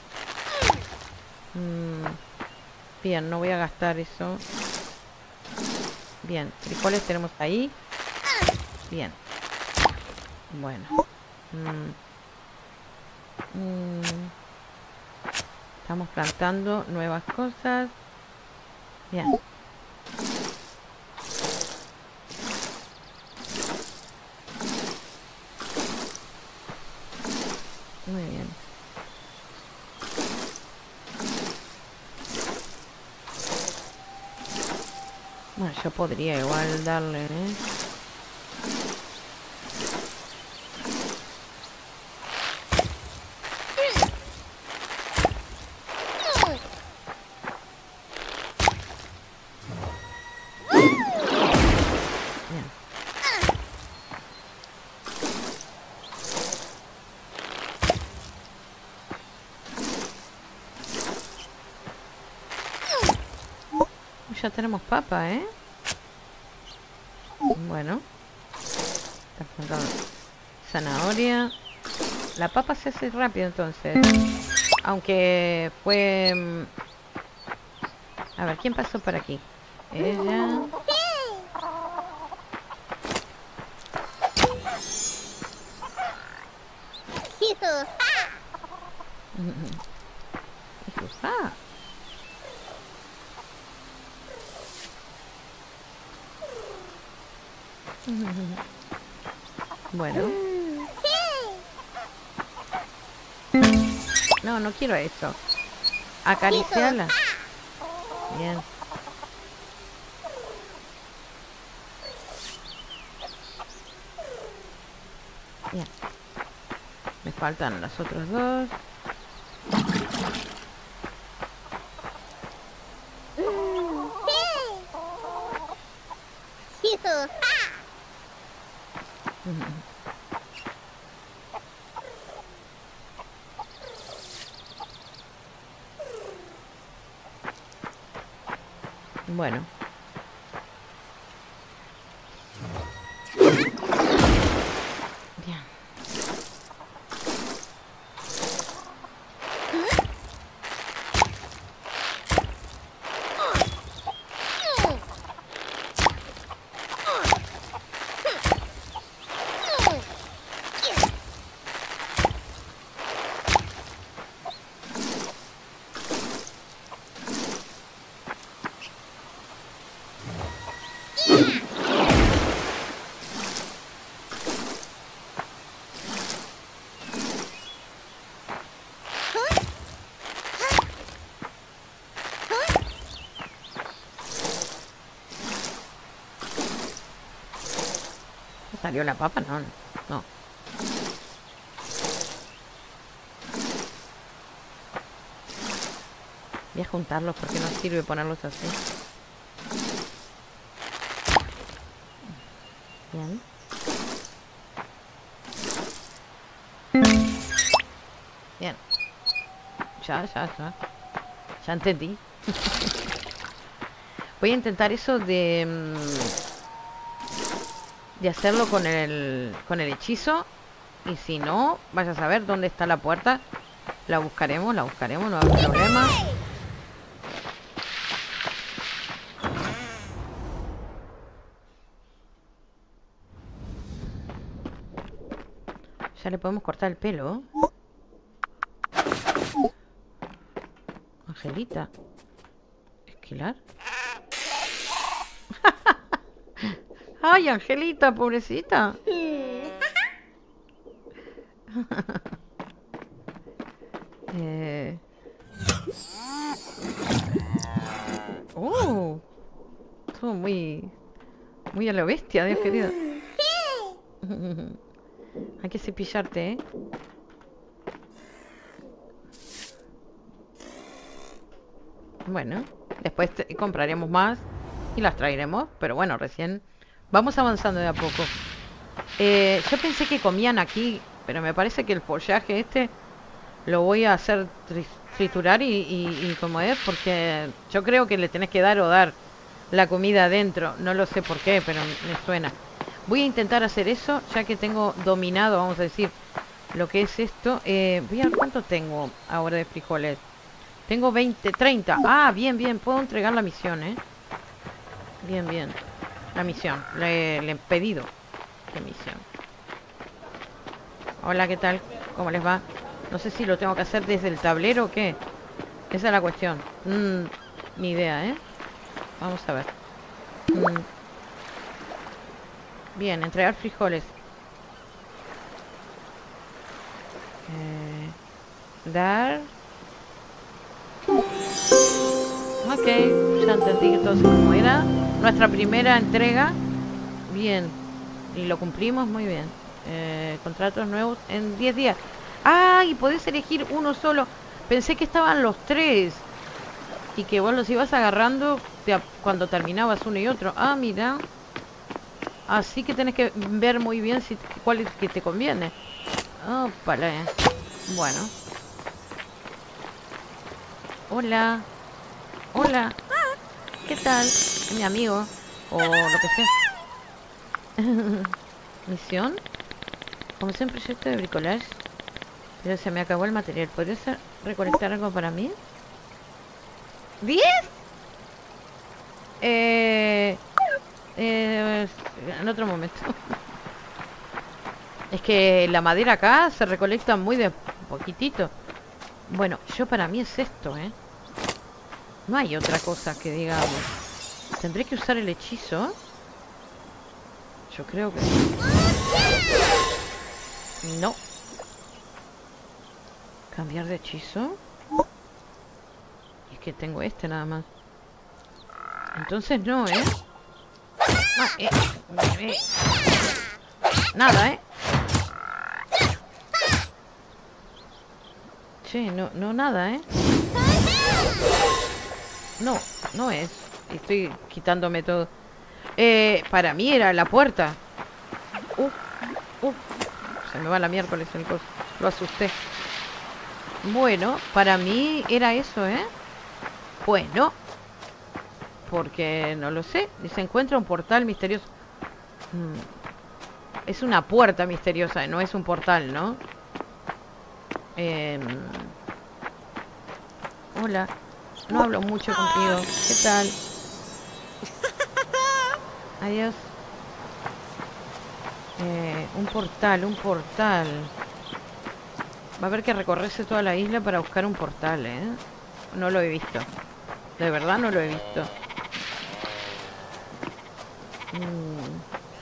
Mm, bien, no voy a gastar eso. Bien, frijoles tenemos ahí. Bien. Bueno. Mm. Mm. Estamos plantando nuevas cosas. Bien. Muy bien. Bueno, yo podría igual darle, ¿eh? Bien. Ya tenemos papa, ¿eh? Bueno. Está faltando zanahoria. La papa se hace rápido entonces. Aunque fue... A ver, ¿quién pasó por aquí? Ella... Ah. Bueno. No, no quiero eso. Acariciarla. Bien. Bien. Me faltan los otros dos. Bueno. Bien. ¿Salió la papa? No, no. Voy a juntarlos porque no sirve ponerlos así. Bien. Bien. Ya, ya, ya. Ya entendí. Voy a intentar eso de... de hacerlo con el con el hechizo. Y si no, vayas a ver dónde está la puerta. La buscaremos, la buscaremos, no hay problema. Ya le podemos cortar el pelo. Angelita. Esquilar. Ay, Angelita, pobrecita. eh... Oh, todo muy, muy a la bestia, Dios querido. Hay que cepillarte, ¿eh? Bueno, después te compraremos más y las traeremos, pero bueno, recién vamos avanzando de a poco. Eh, yo pensé que comían aquí, pero me parece que el follaje este lo voy a hacer tri triturar y, y, y como es, porque yo creo que le tenés que dar o dar la comida adentro. No lo sé por qué, pero me suena. Voy a intentar hacer eso, ya que tengo dominado, vamos a decir, lo que es esto. Eh, voy a ver cuánto tengo ahora de frijoles. Tengo veinte, treinta. Ah, bien, bien, puedo entregar la misión, ¿eh? Bien, bien. La misión, le, le he pedido la misión. Hola, ¿qué tal? ¿Cómo les va? No sé si lo tengo que hacer desde el tablero o qué. Esa es la cuestión. Mm, ni idea, ¿eh? Vamos a ver. Mm. Bien, entregar frijoles. Eh, dar. Ok, ya entendí entonces cómo era. Nuestra primera entrega. Bien. Y lo cumplimos muy bien. Eh, contratos nuevos en diez días. ¡Ah! Y podés elegir uno solo. Pensé que estaban los tres. Y que vos los ibas agarrando de a, cuando terminabas uno y otro. Ah, mira. Así que tenés que ver muy bien si, cuál es que te conviene. Opala. Bueno. Hola. Hola. ¿Qué tal? Es mi amigo. O lo que sea. Misión. Comencé un proyecto de bricolage. Pero se me acabó el material. ¿Podrías recolectar algo para mí? ¿diez? Eh, eh, en otro momento. Es que la madera acá se recolecta muy de poquitito. Bueno, yo para mí es esto, ¿eh? No hay otra cosa que digamos. ¿Tendré que usar el hechizo? Yo creo que... No. ¿Cambiar de hechizo? Es que tengo este nada más. Entonces no, ¿eh? Ah, eh, eh. Nada, ¿eh? Che, no, no nada, ¿eh? No, no es. Estoy quitándome todo. Eh, para mí era la puerta. Uh, uh. Se me va la miércoles el coso. Lo asusté. Bueno, para mí era eso, ¿eh? Bueno. Porque no lo sé. Se encuentra un portal misterioso. Hmm. Es una puerta misteriosa, no es un portal, ¿no? Eh... Hola. No hablo mucho contigo. ¿Qué tal? Adiós. Eh, un portal, un portal. Va a haber que recorrerse toda la isla para buscar un portal, ¿eh? No lo he visto. De verdad no lo he visto. Mm.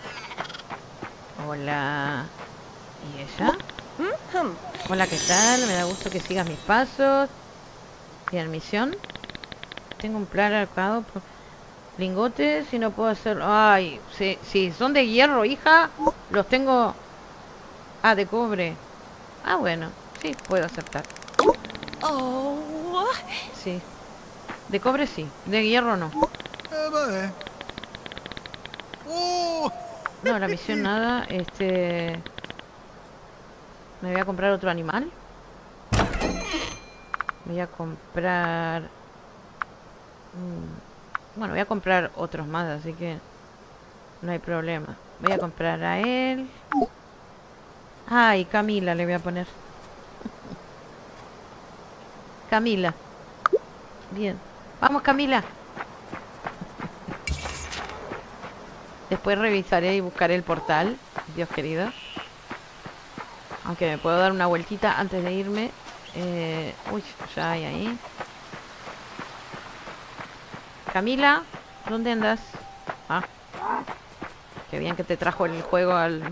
Hola. ¿Y ella? Hola, ¿qué tal? Me da gusto que sigas mis pasos. Bien, misión. Tengo un plan arcado por lingotes y no puedo hacerlo. Ay, sí, sí, son de hierro, hija. Los tengo... Ah, de cobre. Ah, bueno, sí, puedo aceptar.
Oh.
Sí. De cobre sí, de hierro no. No, la misión nada. Este... Me voy a comprar otro animal. Voy a comprar... Bueno, voy a comprar otros más, así que no hay problema. Voy a comprar a él. Ay, Camila le voy a poner. Camila. Bien. Vamos, Camila. Después revisaré y buscaré el portal, Dios querido. Aunque me puedo dar una vueltita antes de irme. Eh, uy, ya hay ahí. Camila, ¿dónde andas? Ah, qué bien que te trajo el juego al...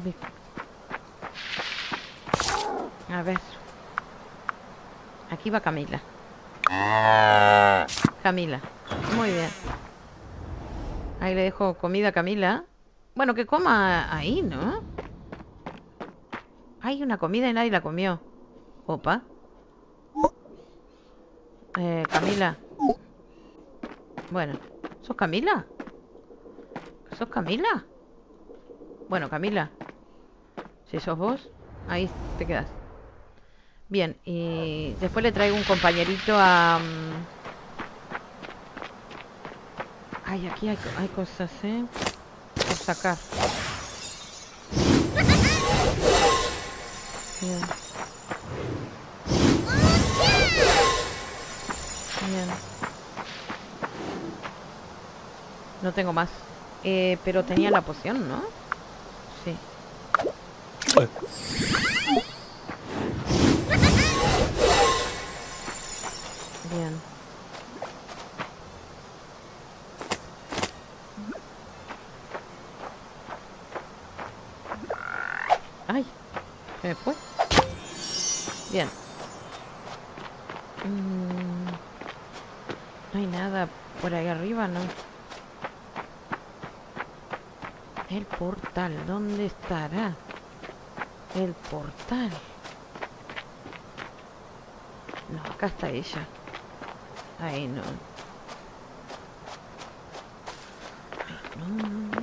A ver. Aquí va Camila. Camila, muy bien. Ahí le dejo comida a Camila. Bueno, que coma ahí, ¿no? Hay una comida y nadie la comió. Opa. Eh, Camila. Bueno, ¿sos Camila? ¿Sos Camila? Bueno, Camila. Si sos vos, ahí te quedas. Bien, y después le traigo un compañerito a... Ay, aquí hay, hay cosas, ¿eh? Por sacar. Bien. Bien. No tengo más. Eh, pero tenía la poción, ¿no? Sí. Bien. Ay, se me fue. Bien. Mm, no hay nada por ahí arriba, ¿no? El portal, ¿dónde estará? El portal. No, acá está ella. Ahí no. Ay, no, no,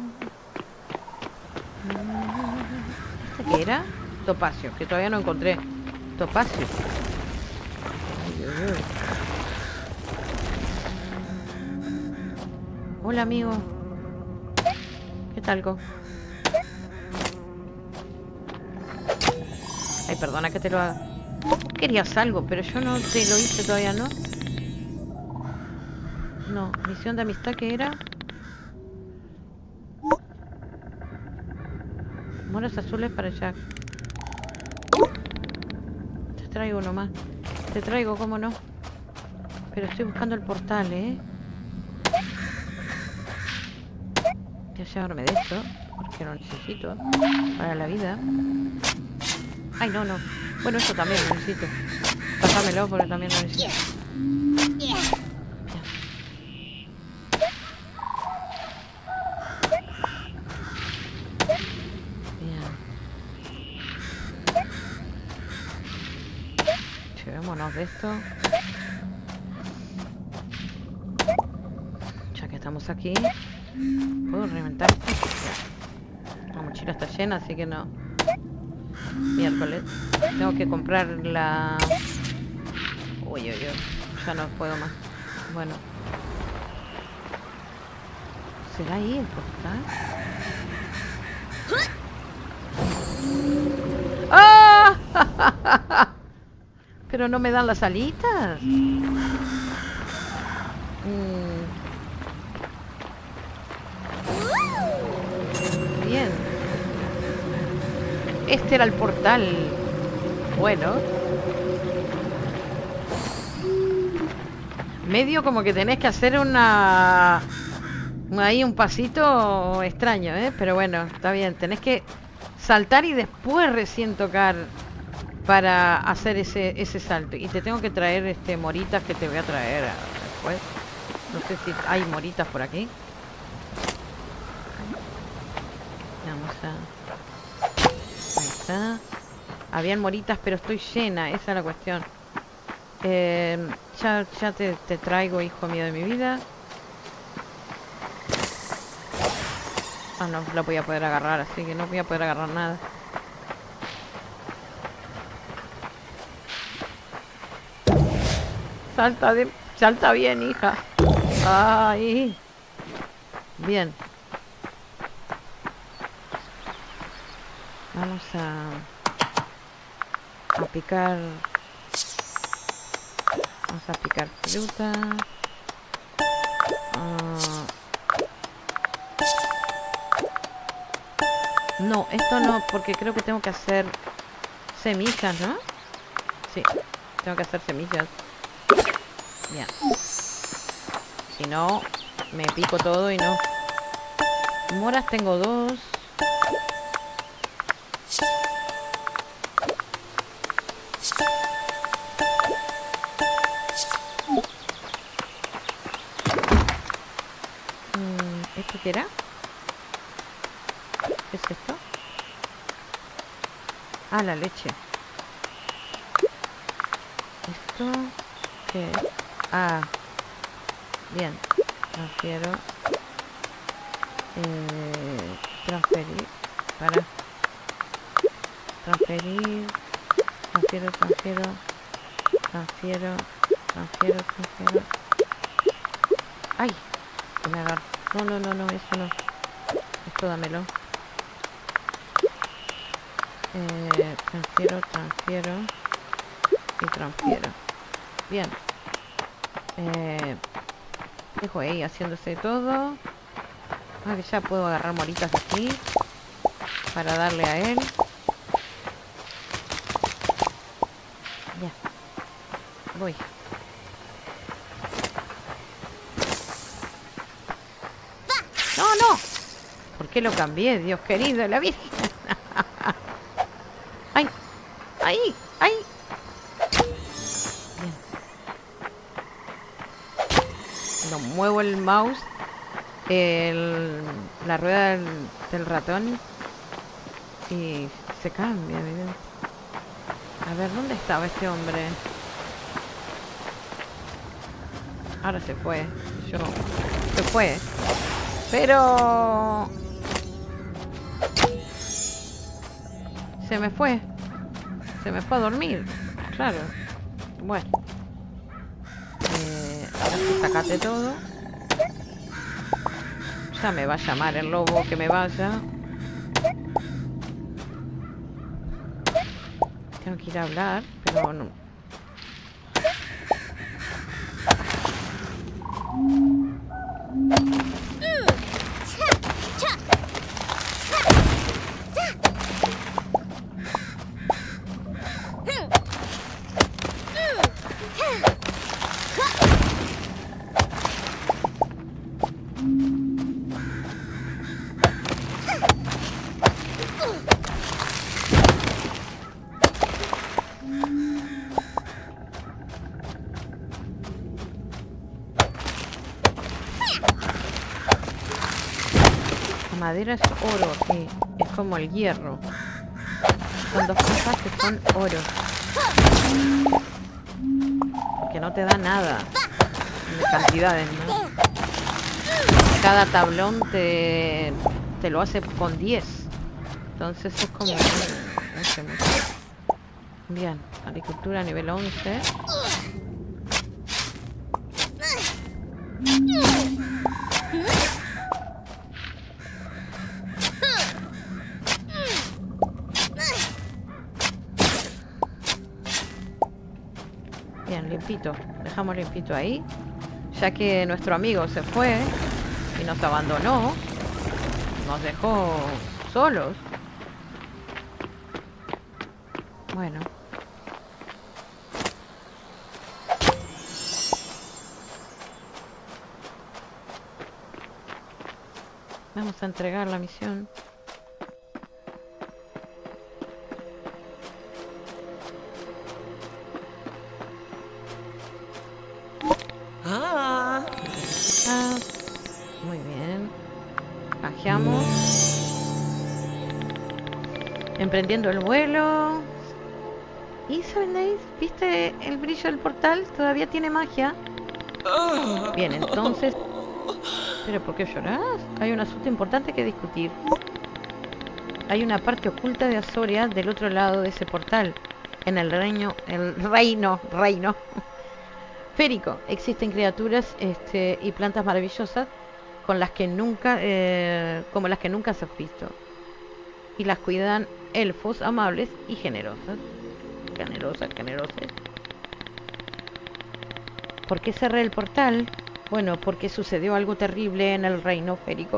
no. ¿Este qué era? Topacio, que todavía no encontré. Topacio. Ay, ay, ay. Hola, amigo. ¿Qué tal, co? Ay, perdona que te lo haga. Querías algo, pero yo no te lo hice todavía, ¿no? No, misión de amistad que era. Moras azules para Jack. Te traigo uno más. Te traigo, ¿cómo no? Pero estoy buscando el portal, ¿eh? Voy a llevarme de esto, porque lo necesito para la vida. Ay, no, no. Bueno, esto también lo necesito. Pásamelo porque también lo necesito. Bien. Llevémonos de esto. Ya que estamos aquí. ¿Puedo reventar esto? La mochila está llena, así que no. Miércoles. Tengo que comprar la... Uy, uy, uy. Ya no puedo más. Bueno. ¿Será ahí el portal? ¡Ah! Pero no me dan las alitas. Mm. Bien. Este era el portal. Bueno. Medio como que tenés que hacer una... Ahí un pasito extraño, ¿eh? Pero bueno, está bien. Tenés que saltar y después recién tocar para hacer ese, ese salto. Y te tengo que traer este moritas que te voy a traer después. No sé si hay moritas por aquí. Vamos a... Ahí está. Habían moritas, pero estoy llena. Esa es la cuestión. Eh, ya ya te, te traigo, hijo mío de mi vida. Ah, no la voy a poder agarrar, así que no voy a poder agarrar nada. Salta de... Salta bien, hija. Ay. Bien. Vamos a... A picar... Vamos a picar fruta. Uh... No, esto no, porque creo que tengo que hacer semillas, ¿no? Sí, tengo que hacer semillas. Bien. Si no, me pico todo y no. Moras tengo dos. ¿Esto qué era? ¿Qué es esto? Ah, la leche. ¿Esto qué es? Ah, bien. Transfiero. Eh, transferir. Para. Transferir. Transfiero, transfiero. Transfiero. Transfiero, transfiero. ¡Ay! Que me agarro. No, no, no, no, eso no. Esto dámelo. Eh, transfiero, transfiero. Y transfiero. Bien. Eh, dejo ahí haciéndose todo. Ah, que ya puedo agarrar moritas de aquí. Para darle a él. Ya. Voy. ¡No, no! ¿Por qué lo cambié? Dios querido, la Virgen. ¡Ay! ¡Ay! ¡Ay! Bien. Cuando muevo el mouse, el, la rueda del, del ratón, y se cambia. Miren. A ver, ¿dónde estaba este hombre? Ahora se fue. Yo... Se fue. Pero... Se me fue. Se me fue a dormir. Claro. Bueno. Eh, ahora sí, sacate todo. Ya me va a llamar el lobo que me vaya. Tengo que ir a hablar, pero no. La madera es oro aquí. Es como el hierro. Son dos cosas que son oro. Que no te da nada de cantidades, ¿no? Cada tablón te, te lo hace con diez. Entonces es como... No sé mucho. Bien, agricultura nivel once. Bien, limpito. Dejamos limpito ahí. Ya que nuestro amigo se fue y nos abandonó. Nos dejó solos. Bueno. Vamos a entregar la misión.
Ah.
Ah, muy bien. Bajeamos. Emprendiendo el vuelo. ¿Y sabéis? ¿Viste el brillo del portal? Todavía tiene magia. Bien, entonces... ¿Pero por qué llorás? Hay un asunto importante que discutir. Hay una parte oculta de Azoria del otro lado de ese portal. En el reino... El reino... Reino... Férico. Existen criaturas este, y plantas maravillosas con las que nunca... Eh, como las que nunca se has visto. Y las cuidan elfos amables y generosas. Generosas, generosas. ¿Por qué cerré el portal? Bueno, porque sucedió algo terrible en el reino férico.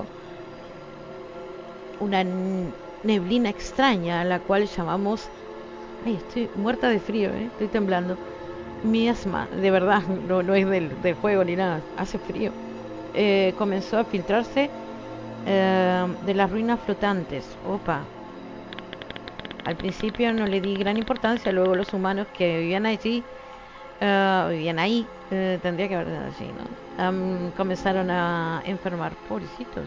Una neblina extraña a la cual llamamos... Ay, estoy muerta de frío, ¿eh? Estoy temblando. Miasma, de verdad, no, no es del, del juego ni nada. Hace frío. Eh, comenzó a filtrarse eh, de las ruinas flotantes. Opa. Al principio no le di gran importancia, luego los humanos que vivían allí, uh, vivían ahí, uh, tendría que haber sido así, ¿no? Um, comenzaron a enfermar, pobrecitos.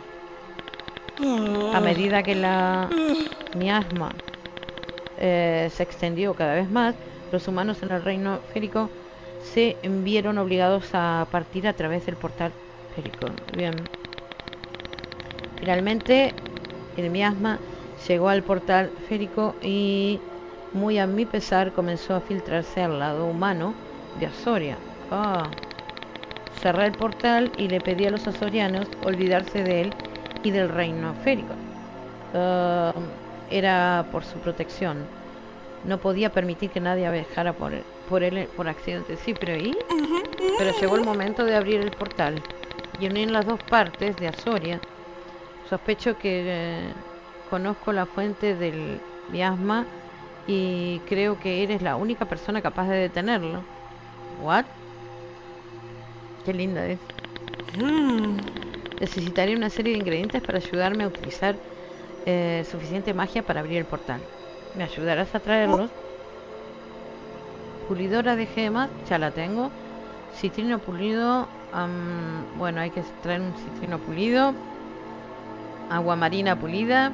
A medida que la miasma eh, se extendió cada vez más, los humanos en el reino férico se vieron obligados a partir a través del portal férico. Bien. Finalmente, el miasma llegó al portal férico y, muy a mi pesar, comenzó a filtrarse al lado humano de Azoria. Ah. Cerré el portal y le pedí a los azorianos olvidarse de él y del reino férico. Uh, era por su protección. No podía permitir que nadie viajara por él, por él por accidente. Sí, pero ¿y? Pero llegó el momento de abrir el portal y unir las dos partes de Azoria. Sospecho que... Eh, conozco la fuente del miasma y creo que eres la única persona capaz de detenerlo. ¿What? Qué linda es. Mm. Necesitaré una serie de ingredientes para ayudarme a utilizar eh, suficiente magia para abrir el portal. ¿Me ayudarás a traerlos? Pulidora de gemas, ya la tengo. Citrino pulido. Um, bueno, hay que traer un citrino pulido. Agua marina pulida.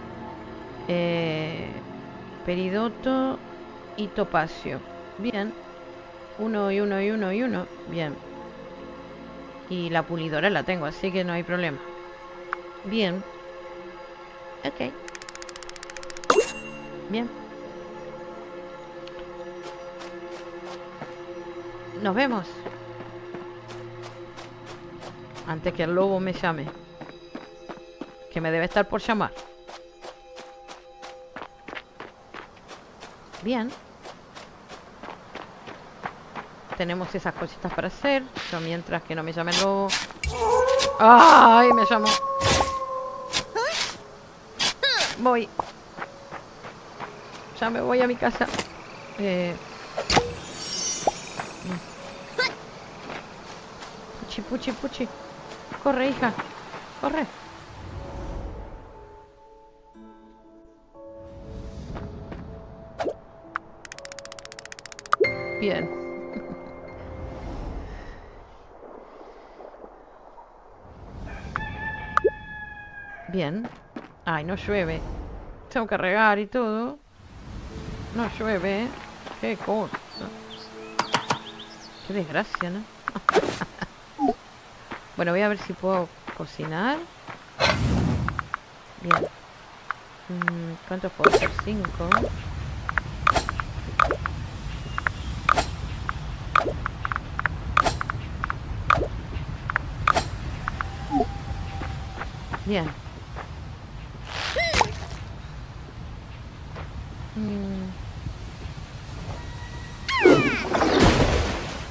Eh, peridoto y topacio. Bien. Uno y uno y uno y uno. Bien. Y la pulidora la tengo, así que no hay problema. Bien. Ok. Bien. Nos vemos. Antes que el lobo me llame. Que me debe estar por llamar. Bien. Tenemos esas cositas para hacer. Yo mientras que no me llame el lobo. ¡Ay! Me llamó. Voy. Ya me voy a mi casa. Eh... Puchi, puchi, puchi. Corre, hija. Corre. Bien. Bien. Ay, no llueve. Tengo que regar y todo. No llueve. Qué cosa. Qué desgracia, ¿no? Bueno, voy a ver si puedo cocinar. Bien. Mm, ¿cuántos puedo hacer? Cinco. Bien. Mm.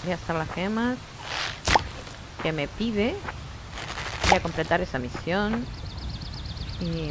Voy a hacer las gemas que me pide. Voy a completar esa misión. Y...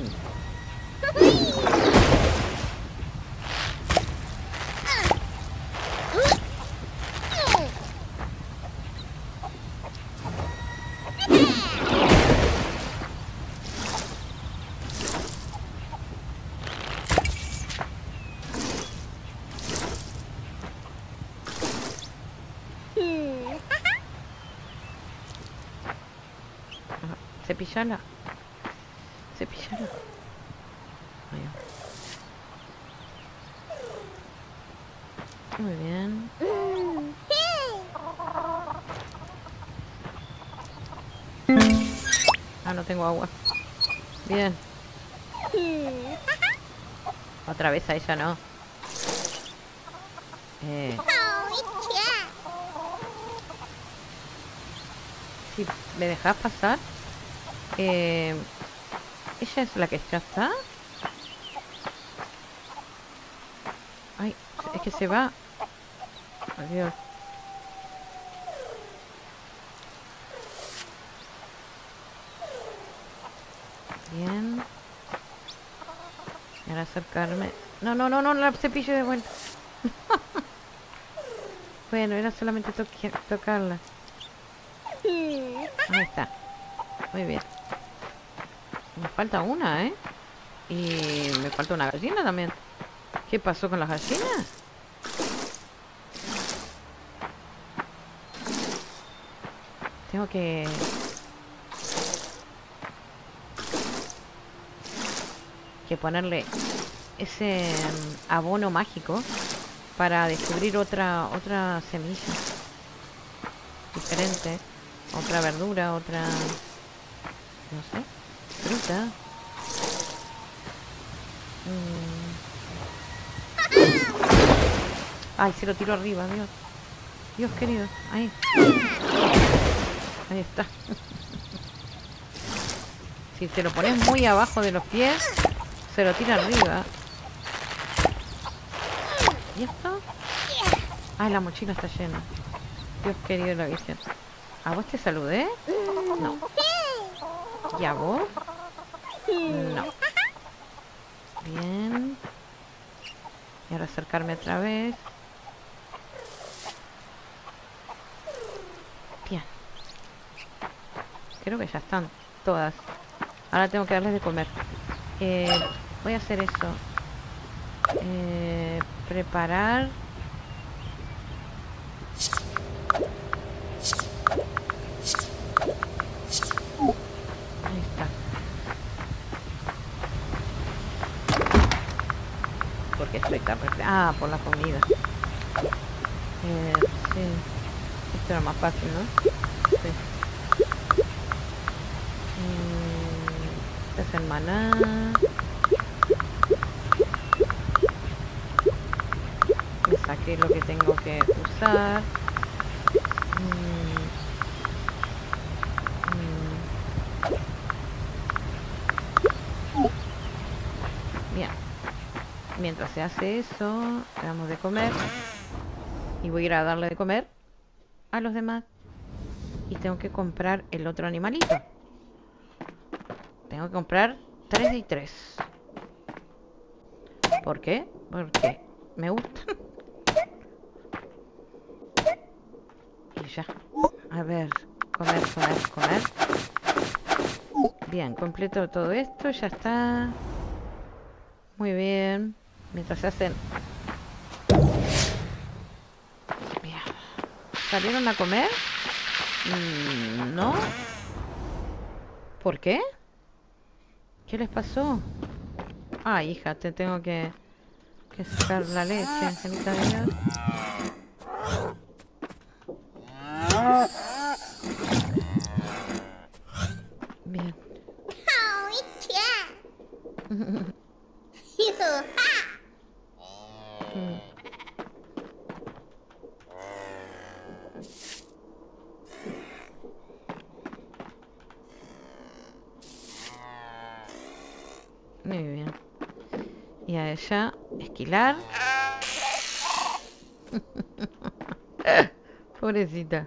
Cepillala. Cepillala. Ahí va. Muy bien. Ah, no tengo agua. Bien. Otra vez a ella no. Eh. Si me dejas pasar. Eh, ¿Ella es la que ya está? Ay, es que se va. Adiós. Bien. Y ahora acercarme. No, no, no, no, la cepillo de vuelta. Bueno, era solamente to tocarla. Ahí está. Muy bien. Me falta una, ¿eh? Y me falta una gallina también. ¿Qué pasó con las gallinas? Tengo que... que ponerle ese um, abono mágico para descubrir otra otra semilla diferente, otra verdura, otra... no sé, fruta. Mm. Ay, se lo tiro arriba, Dios. Dios querido, ahí. Ahí está. Si te lo pones muy abajo de los pies, se lo tira arriba. ¿Y esto? Ah, la mochila está llena. Dios querido, la Virgen. ¿A vos te saludé? No. ¿Y a vos? No. Bien. Y ahora acercarme otra vez. Bien. Creo que ya están todas. Ahora tengo que darles de comer. Eh, voy a hacer eso. Eh, preparar. Ahí está. Porque estoy tan... Ah, por la comida. Eh, sí. Esto era más fácil, ¿no? Sí. Este es el maná. Me saqué lo que tengo que usar. Mm. Mm. Bien. Mientras se hace eso, le damos de comer. Y voy a ir a darle de comer a los demás. Y tengo que comprar el otro animalito. Tengo que comprar tres y tres. ¿Por qué? Porque me gustan. Y ya. A ver. Comer, comer, comer. Bien, completo todo esto. Ya está. Muy bien. Mientras se hacen... Bien. ¿Salieron a comer? Mm, ¿no? ¿Por qué? ¿Qué les pasó? Ah, hija, te tengo que, que sacar la leche, angelita de Dios. Bien. Mm. Muy bien. Y a ella, esquilar. Pobrecita.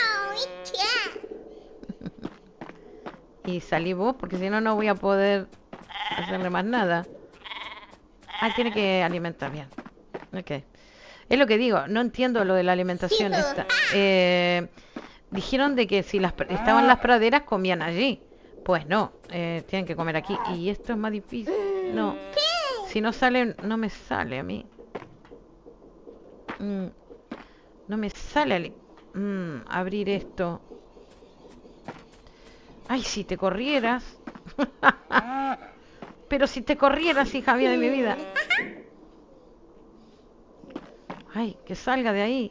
Y salí vos, porque si no, no voy a poder hacerle más nada. Ah, tiene que alimentar bien. Ok. Es lo que digo, no entiendo lo de la alimentación esta. Eh, dijeron de que si las estaban las praderas, comían allí. Pues no, eh, tienen que comer aquí. Y esto es más difícil. No. Si no sale, no me sale a mí. Mm, no me sale mm, abrir esto. Ay, si te corrieras. Pero si te corrieras, hija mía de mi vida. Ay, que salga de ahí.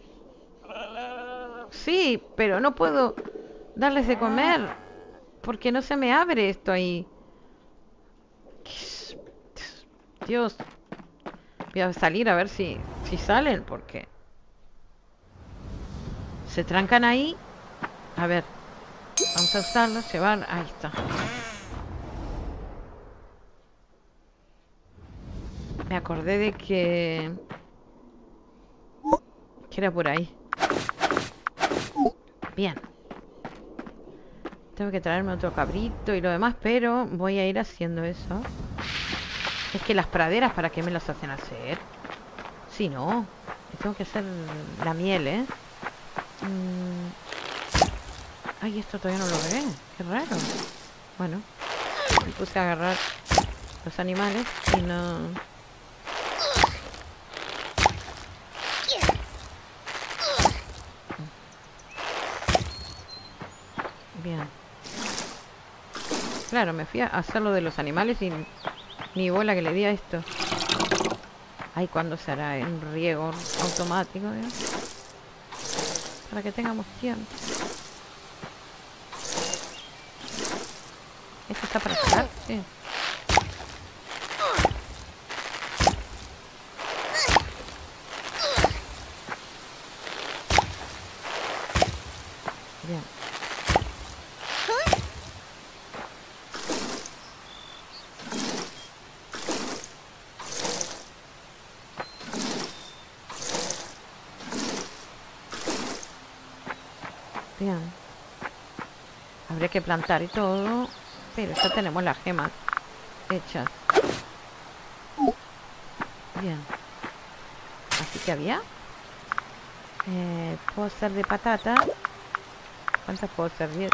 Sí, pero no puedo darles de comer. Porque no se me abre esto ahí. Dios. Voy a salir a ver si, si salen, porque se trancan ahí. A ver. Vamos a usarlos, llevar. Ahí está. Me acordé de que... que era por ahí. Bien. Tengo que traerme otro cabrito y lo demás, pero voy a ir haciendo eso. Es que las praderas, ¿para qué me las hacen hacer? Si no, tengo que hacer la miel, ¿eh? Mm. Ay, esto todavía no lo ve. Qué raro. Bueno, me puse a agarrar los animales y no... Bien. Claro, me fui a hacer lo de los animales y ni bola que le di a esto. Ay, ¿cuándo se hará un riego automático? ¿eh? Para que tengamos tiempo. ¿Esto está para sacar? Sí. Bien. Bien. Habría que plantar y todo, pero ya tenemos las gemas hechas. Bien. Así que había. Eh, puedo hacer de patata. ¿Cuántas puedo hacer? Bien.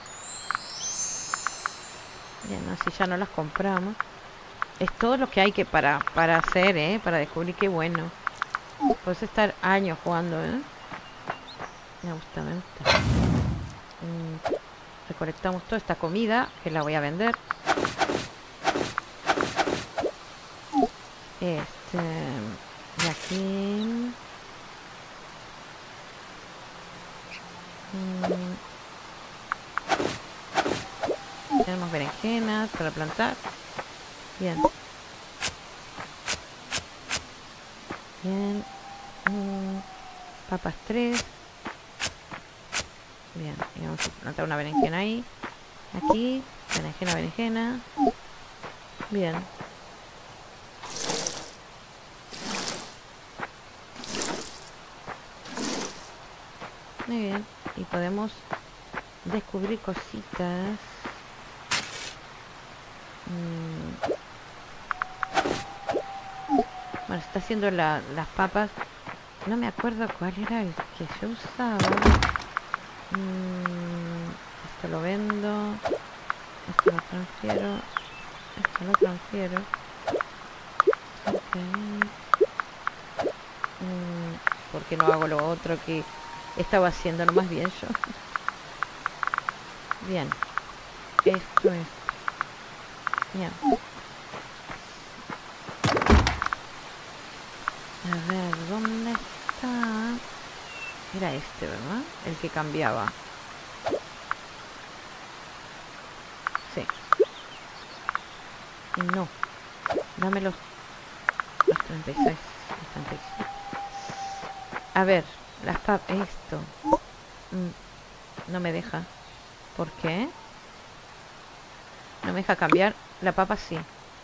Bien, así ya no las compramos. Es todo lo que hay que para, para hacer, ¿eh? Para descubrir qué bueno. Puedes estar años jugando, ¿eh? Me gusta, me gusta. Mm, recolectamos toda esta comida, que la voy a vender. Este... De aquí... Mm, tenemos berenjenas para plantar. Bien. Bien. Mm, papas tres. Bien, y vamos a plantar una berenjena ahí. Aquí, berenjena, berenjena. Bien. Muy bien. Y podemos descubrir cositas. Mm. Bueno, está haciendo la, las papas. No me acuerdo cuál era el que yo usaba. Mm, esto lo vendo. Esto lo transfiero. Esto lo transfiero. Ok. Mm, ¿por qué no hago lo otro que estaba haciendo lo más bien yo? Bien. Esto es. Bien. A ver, ¿dónde está? Era este, ¿verdad? El que cambiaba. Sí. Y no. Dame los... Los treinta y seis. Los treinta y seis. A ver, las papas... Esto. Mm, no me deja. ¿Por qué? No me deja cambiar. La papa sí.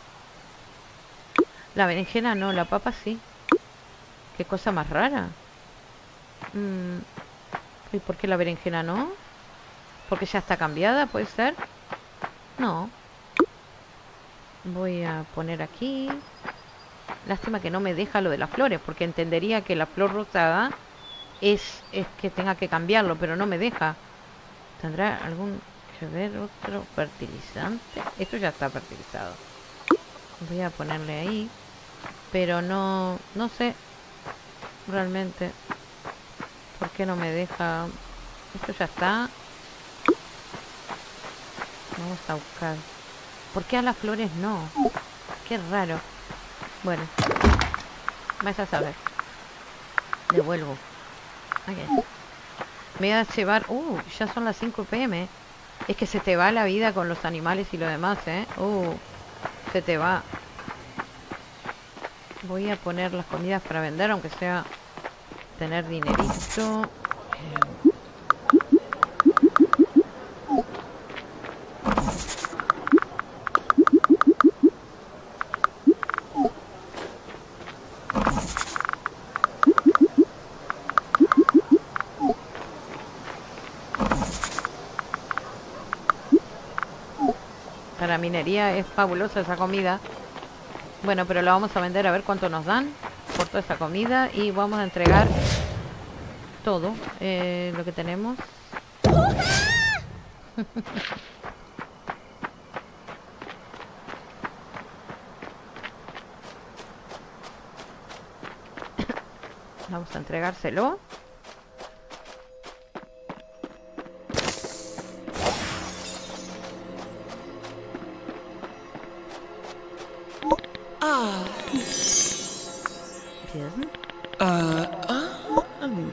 La berenjena no, la papa sí. Qué cosa más rara. Mm. ¿Y por qué la berenjena no? ¿Porque ya está cambiada? ¿Puede ser? No. Voy a poner aquí. Lástima que no me deja lo de las flores, porque entendería que la flor rosada es, es que tenga que cambiarlo, pero no me deja. ¿Tendrá algún que ver otro fertilizante? Esto ya está fertilizado. Voy a ponerle ahí. Pero no, no sé realmente por qué no me deja. Esto ya está. Vamos a buscar. ¿Por qué a las flores no? Qué raro. Bueno, vais a saber. Devuelvo. Okay. Me voy a llevar... Uh, ya son las cinco pe eme. Es que se te va la vida con los animales y lo demás, ¿eh? Uh, se te va. Voy a poner las comidas para vender, aunque sea tener dinerito. Eh... Para minería es fabulosa esa comida. Bueno, pero la vamos a vender a ver cuánto nos dan por toda esa comida. Y vamos a entregar todo eh, lo que tenemos. Vamos a entregárselo. Bien.
Uh, um.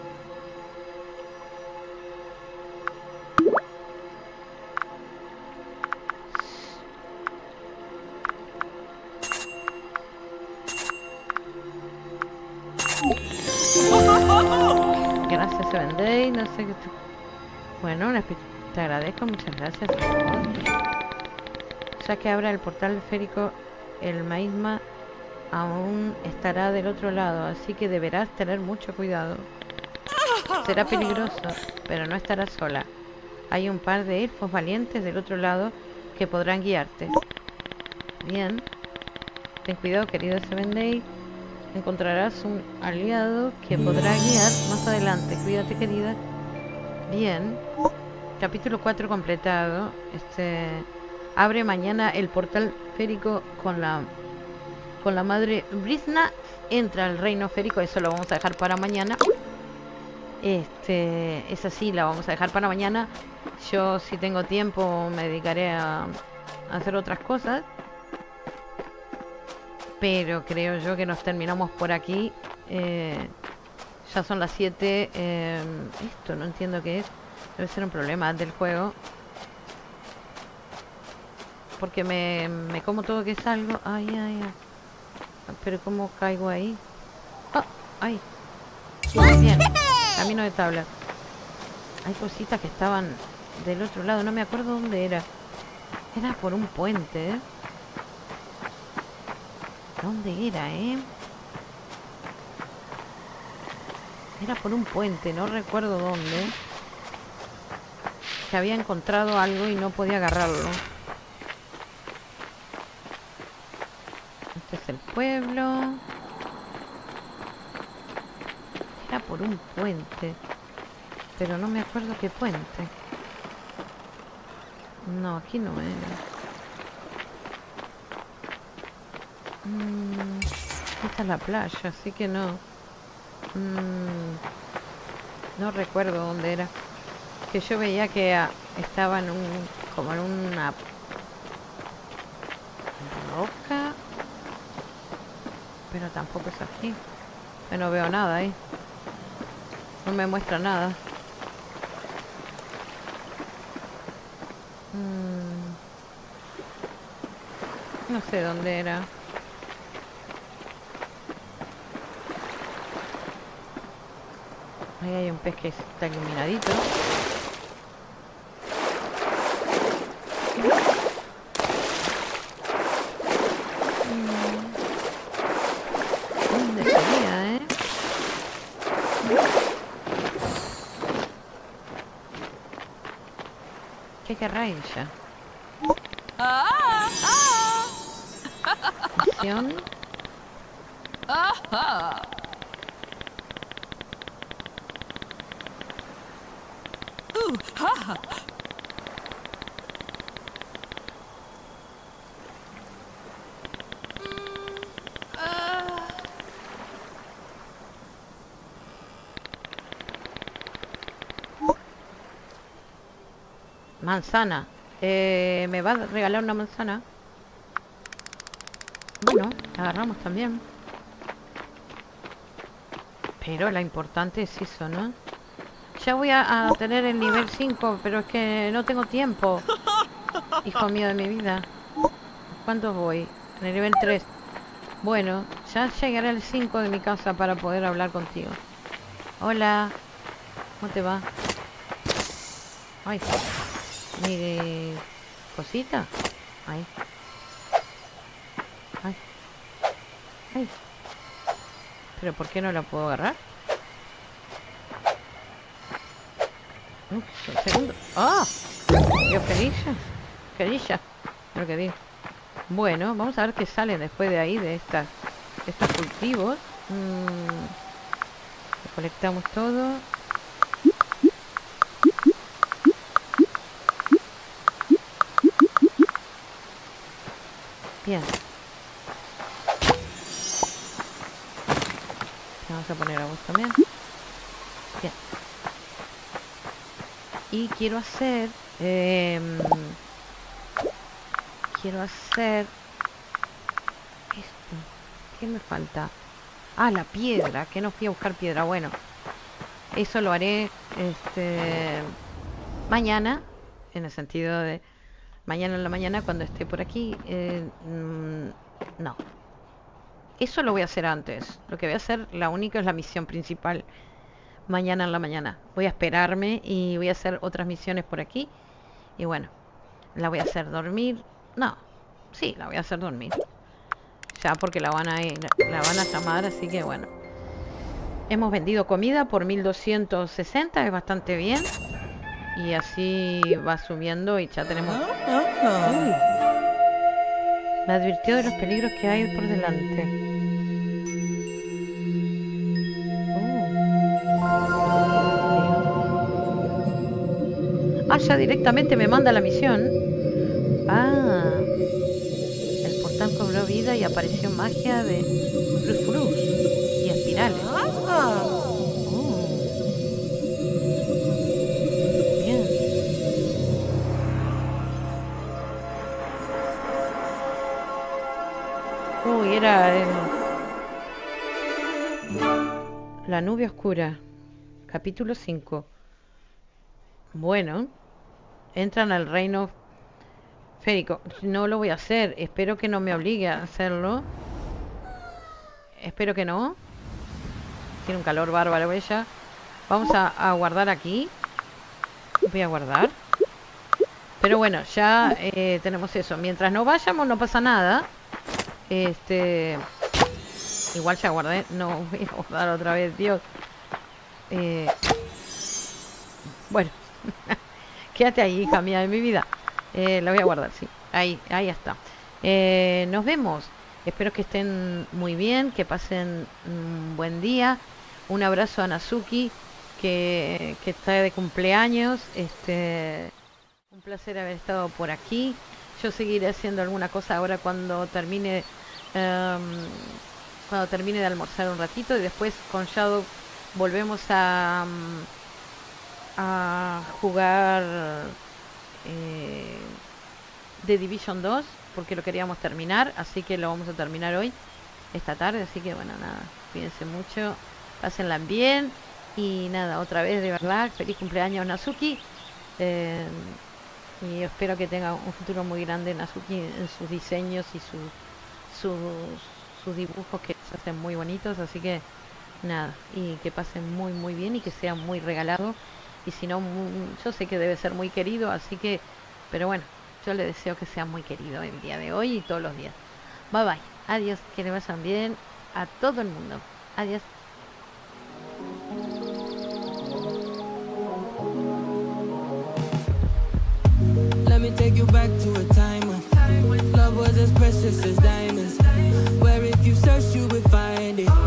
Gracias, Seven Day. No sé qué. Te... Bueno, te agradezco, muchas gracias. Ya que abra el portal férico, el maízma aún estará del otro lado, así que deberás tener mucho cuidado. Será peligroso, pero no estarás sola. Hay un par de elfos valientes del otro lado que podrán guiarte. Bien. Ten cuidado, querido Seven Day. Encontrarás un aliado que podrá guiar más adelante. Cuídate, querida. Bien. Capítulo cuatro completado. Este... Abre mañana el portal férico con la... Con la madre Brisna. Entra al reino férico. Eso lo vamos a dejar para mañana. Este... Esa sí, la vamos a dejar para mañana. Yo, si tengo tiempo, me dedicaré a... a hacer otras cosas. Pero creo yo que nos terminamos por aquí. eh, Ya son las siete. eh, Esto no entiendo qué es. Debe ser un problema del juego, porque me, me como todo que salgo. Ay, ay, ay. Pero ¿cómo caigo ahí? Oh, ay. Bien. Camino de tabla. Hay cositas que estaban del otro lado. No me acuerdo dónde era. Era por un puente, ¿eh? ¿Dónde era, eh? Era por un puente, no recuerdo dónde. Que había encontrado algo y no podía agarrarlo. Este es el pueblo. Era por un puente, pero no me acuerdo qué puente. No, aquí no era. Mm, esta es la playa, así que no. Mm, no recuerdo dónde era. Que yo veía que ah, estaba en un... como en una... roca. Pero tampoco es aquí. Yo no veo nada ahí. No me muestra nada. Mm, no sé dónde era. Ahí hay un pez que está iluminadito. ¿Dónde sería, eh? ¿Qué querrá ella? Acción. Manzana. Eh, ¿Me va a regalar una manzana? Bueno, la agarramos también. Pero lo importante es eso, ¿no? Ya voy a, a tener el nivel cinco, pero es que no tengo tiempo. Hijo mío de mi vida. ¿Cuántos voy? En el nivel tres. Bueno, ya llegaré al cinco de mi casa para poder hablar contigo. Hola. ¿Cómo te va? Ay. Mi cosita. Ay. Ay. Ay. ¿Pero por qué no la puedo agarrar? Uh, un segundo. ¡Ah! ¡Qué perilla! Perilla. Lo que digo. Bueno, vamos a ver qué sale después de ahí, de estas, estos cultivos. Mm. Recolectamos todo. Bien. Vamos a poner a vos también. Bien. Y quiero hacer... Eh, quiero hacer... Esto. ¿Qué me falta? Ah, la piedra. Que no fui a buscar piedra. Bueno. Eso lo haré este mañana. En el sentido de... Mañana en la mañana cuando esté por aquí. Eh, mmm, no. Eso lo voy a hacer antes. Lo que voy a hacer, la única es la misión principal. Mañana en la mañana. Voy a esperarme y voy a hacer otras misiones por aquí. Y bueno, la voy a hacer dormir. No, sí, la voy a hacer dormir. Ya porque la van a ir, la van a llamar, así que bueno. Hemos vendido comida por mil doscientos sesenta, es bastante bien. Y así va subiendo y ya tenemos... Uy. Me advirtió de los peligros que hay por delante. Ah, ya directamente me manda la misión. Ah. El portal cobró vida y apareció magia de frusfrus y espirales. Oh. Bien. Uy, era el... La nube oscura. Capítulo cinco. Bueno, entran al reino férico. No lo voy a hacer. Espero que no me obligue a hacerlo. Espero que no. Tiene un calor bárbaro ella. Vamos a, a guardar aquí. Voy a guardar. Pero bueno, ya eh, tenemos eso. Mientras no vayamos no pasa nada. Este... Igual ya guardé. No voy a guardar otra vez, Dios. Eh... Bueno. Quédate ahí, hija mía de mi vida. Eh, la voy a guardar, sí. Ahí, ahí está. Eh, nos vemos. Espero que estén muy bien, que pasen un buen día. Un abrazo a Nazuki, que, que está de cumpleaños. Este, un placer haber estado por aquí. Yo seguiré haciendo alguna cosa ahora cuando termine, um, cuando termine de almorzar un ratito. Y después con Shadow volvemos a... Um, a jugar eh, The Division dos porque lo queríamos terminar, así que lo vamos a terminar hoy, esta tarde, así que bueno, nada, cuídense mucho, pásenla bien y nada, otra vez de verdad, feliz cumpleaños Nazuki, eh, y espero que tenga un futuro muy grande Nazuki en sus diseños y sus, sus, sus dibujos que se hacen muy bonitos, así que nada, y que pasen muy muy bien y que sea muy regalado. Y si no, yo sé que debe ser muy querido, así que, pero bueno, yo le deseo que sea muy querido el día de hoy y todos los días. Bye bye, adiós, que le vayan bien a todo el mundo. Adiós.
take you back to a time when love was as precious as diamonds, where if you search you would find it.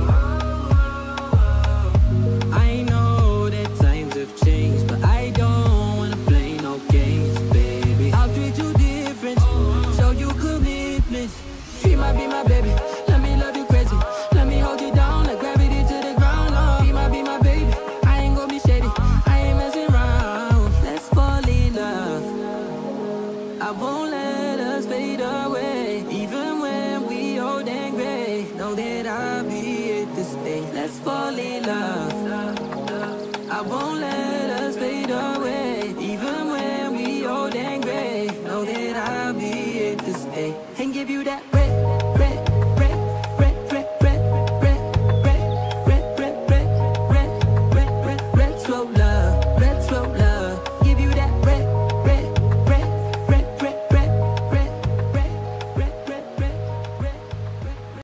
I know that times have changed, but I don't wanna play no games, baby. I'll treat you different, show you commitment. Be my, be my baby, let me love you crazy. Let me hold you down like gravity to the ground. Oh, be my, be my baby, I ain't gonna be shady, I ain't messing around. Let's fall in love, I won't let us fade away. Even when we old and gray, know that I'll be here to stay. Let's fall in love, I won't let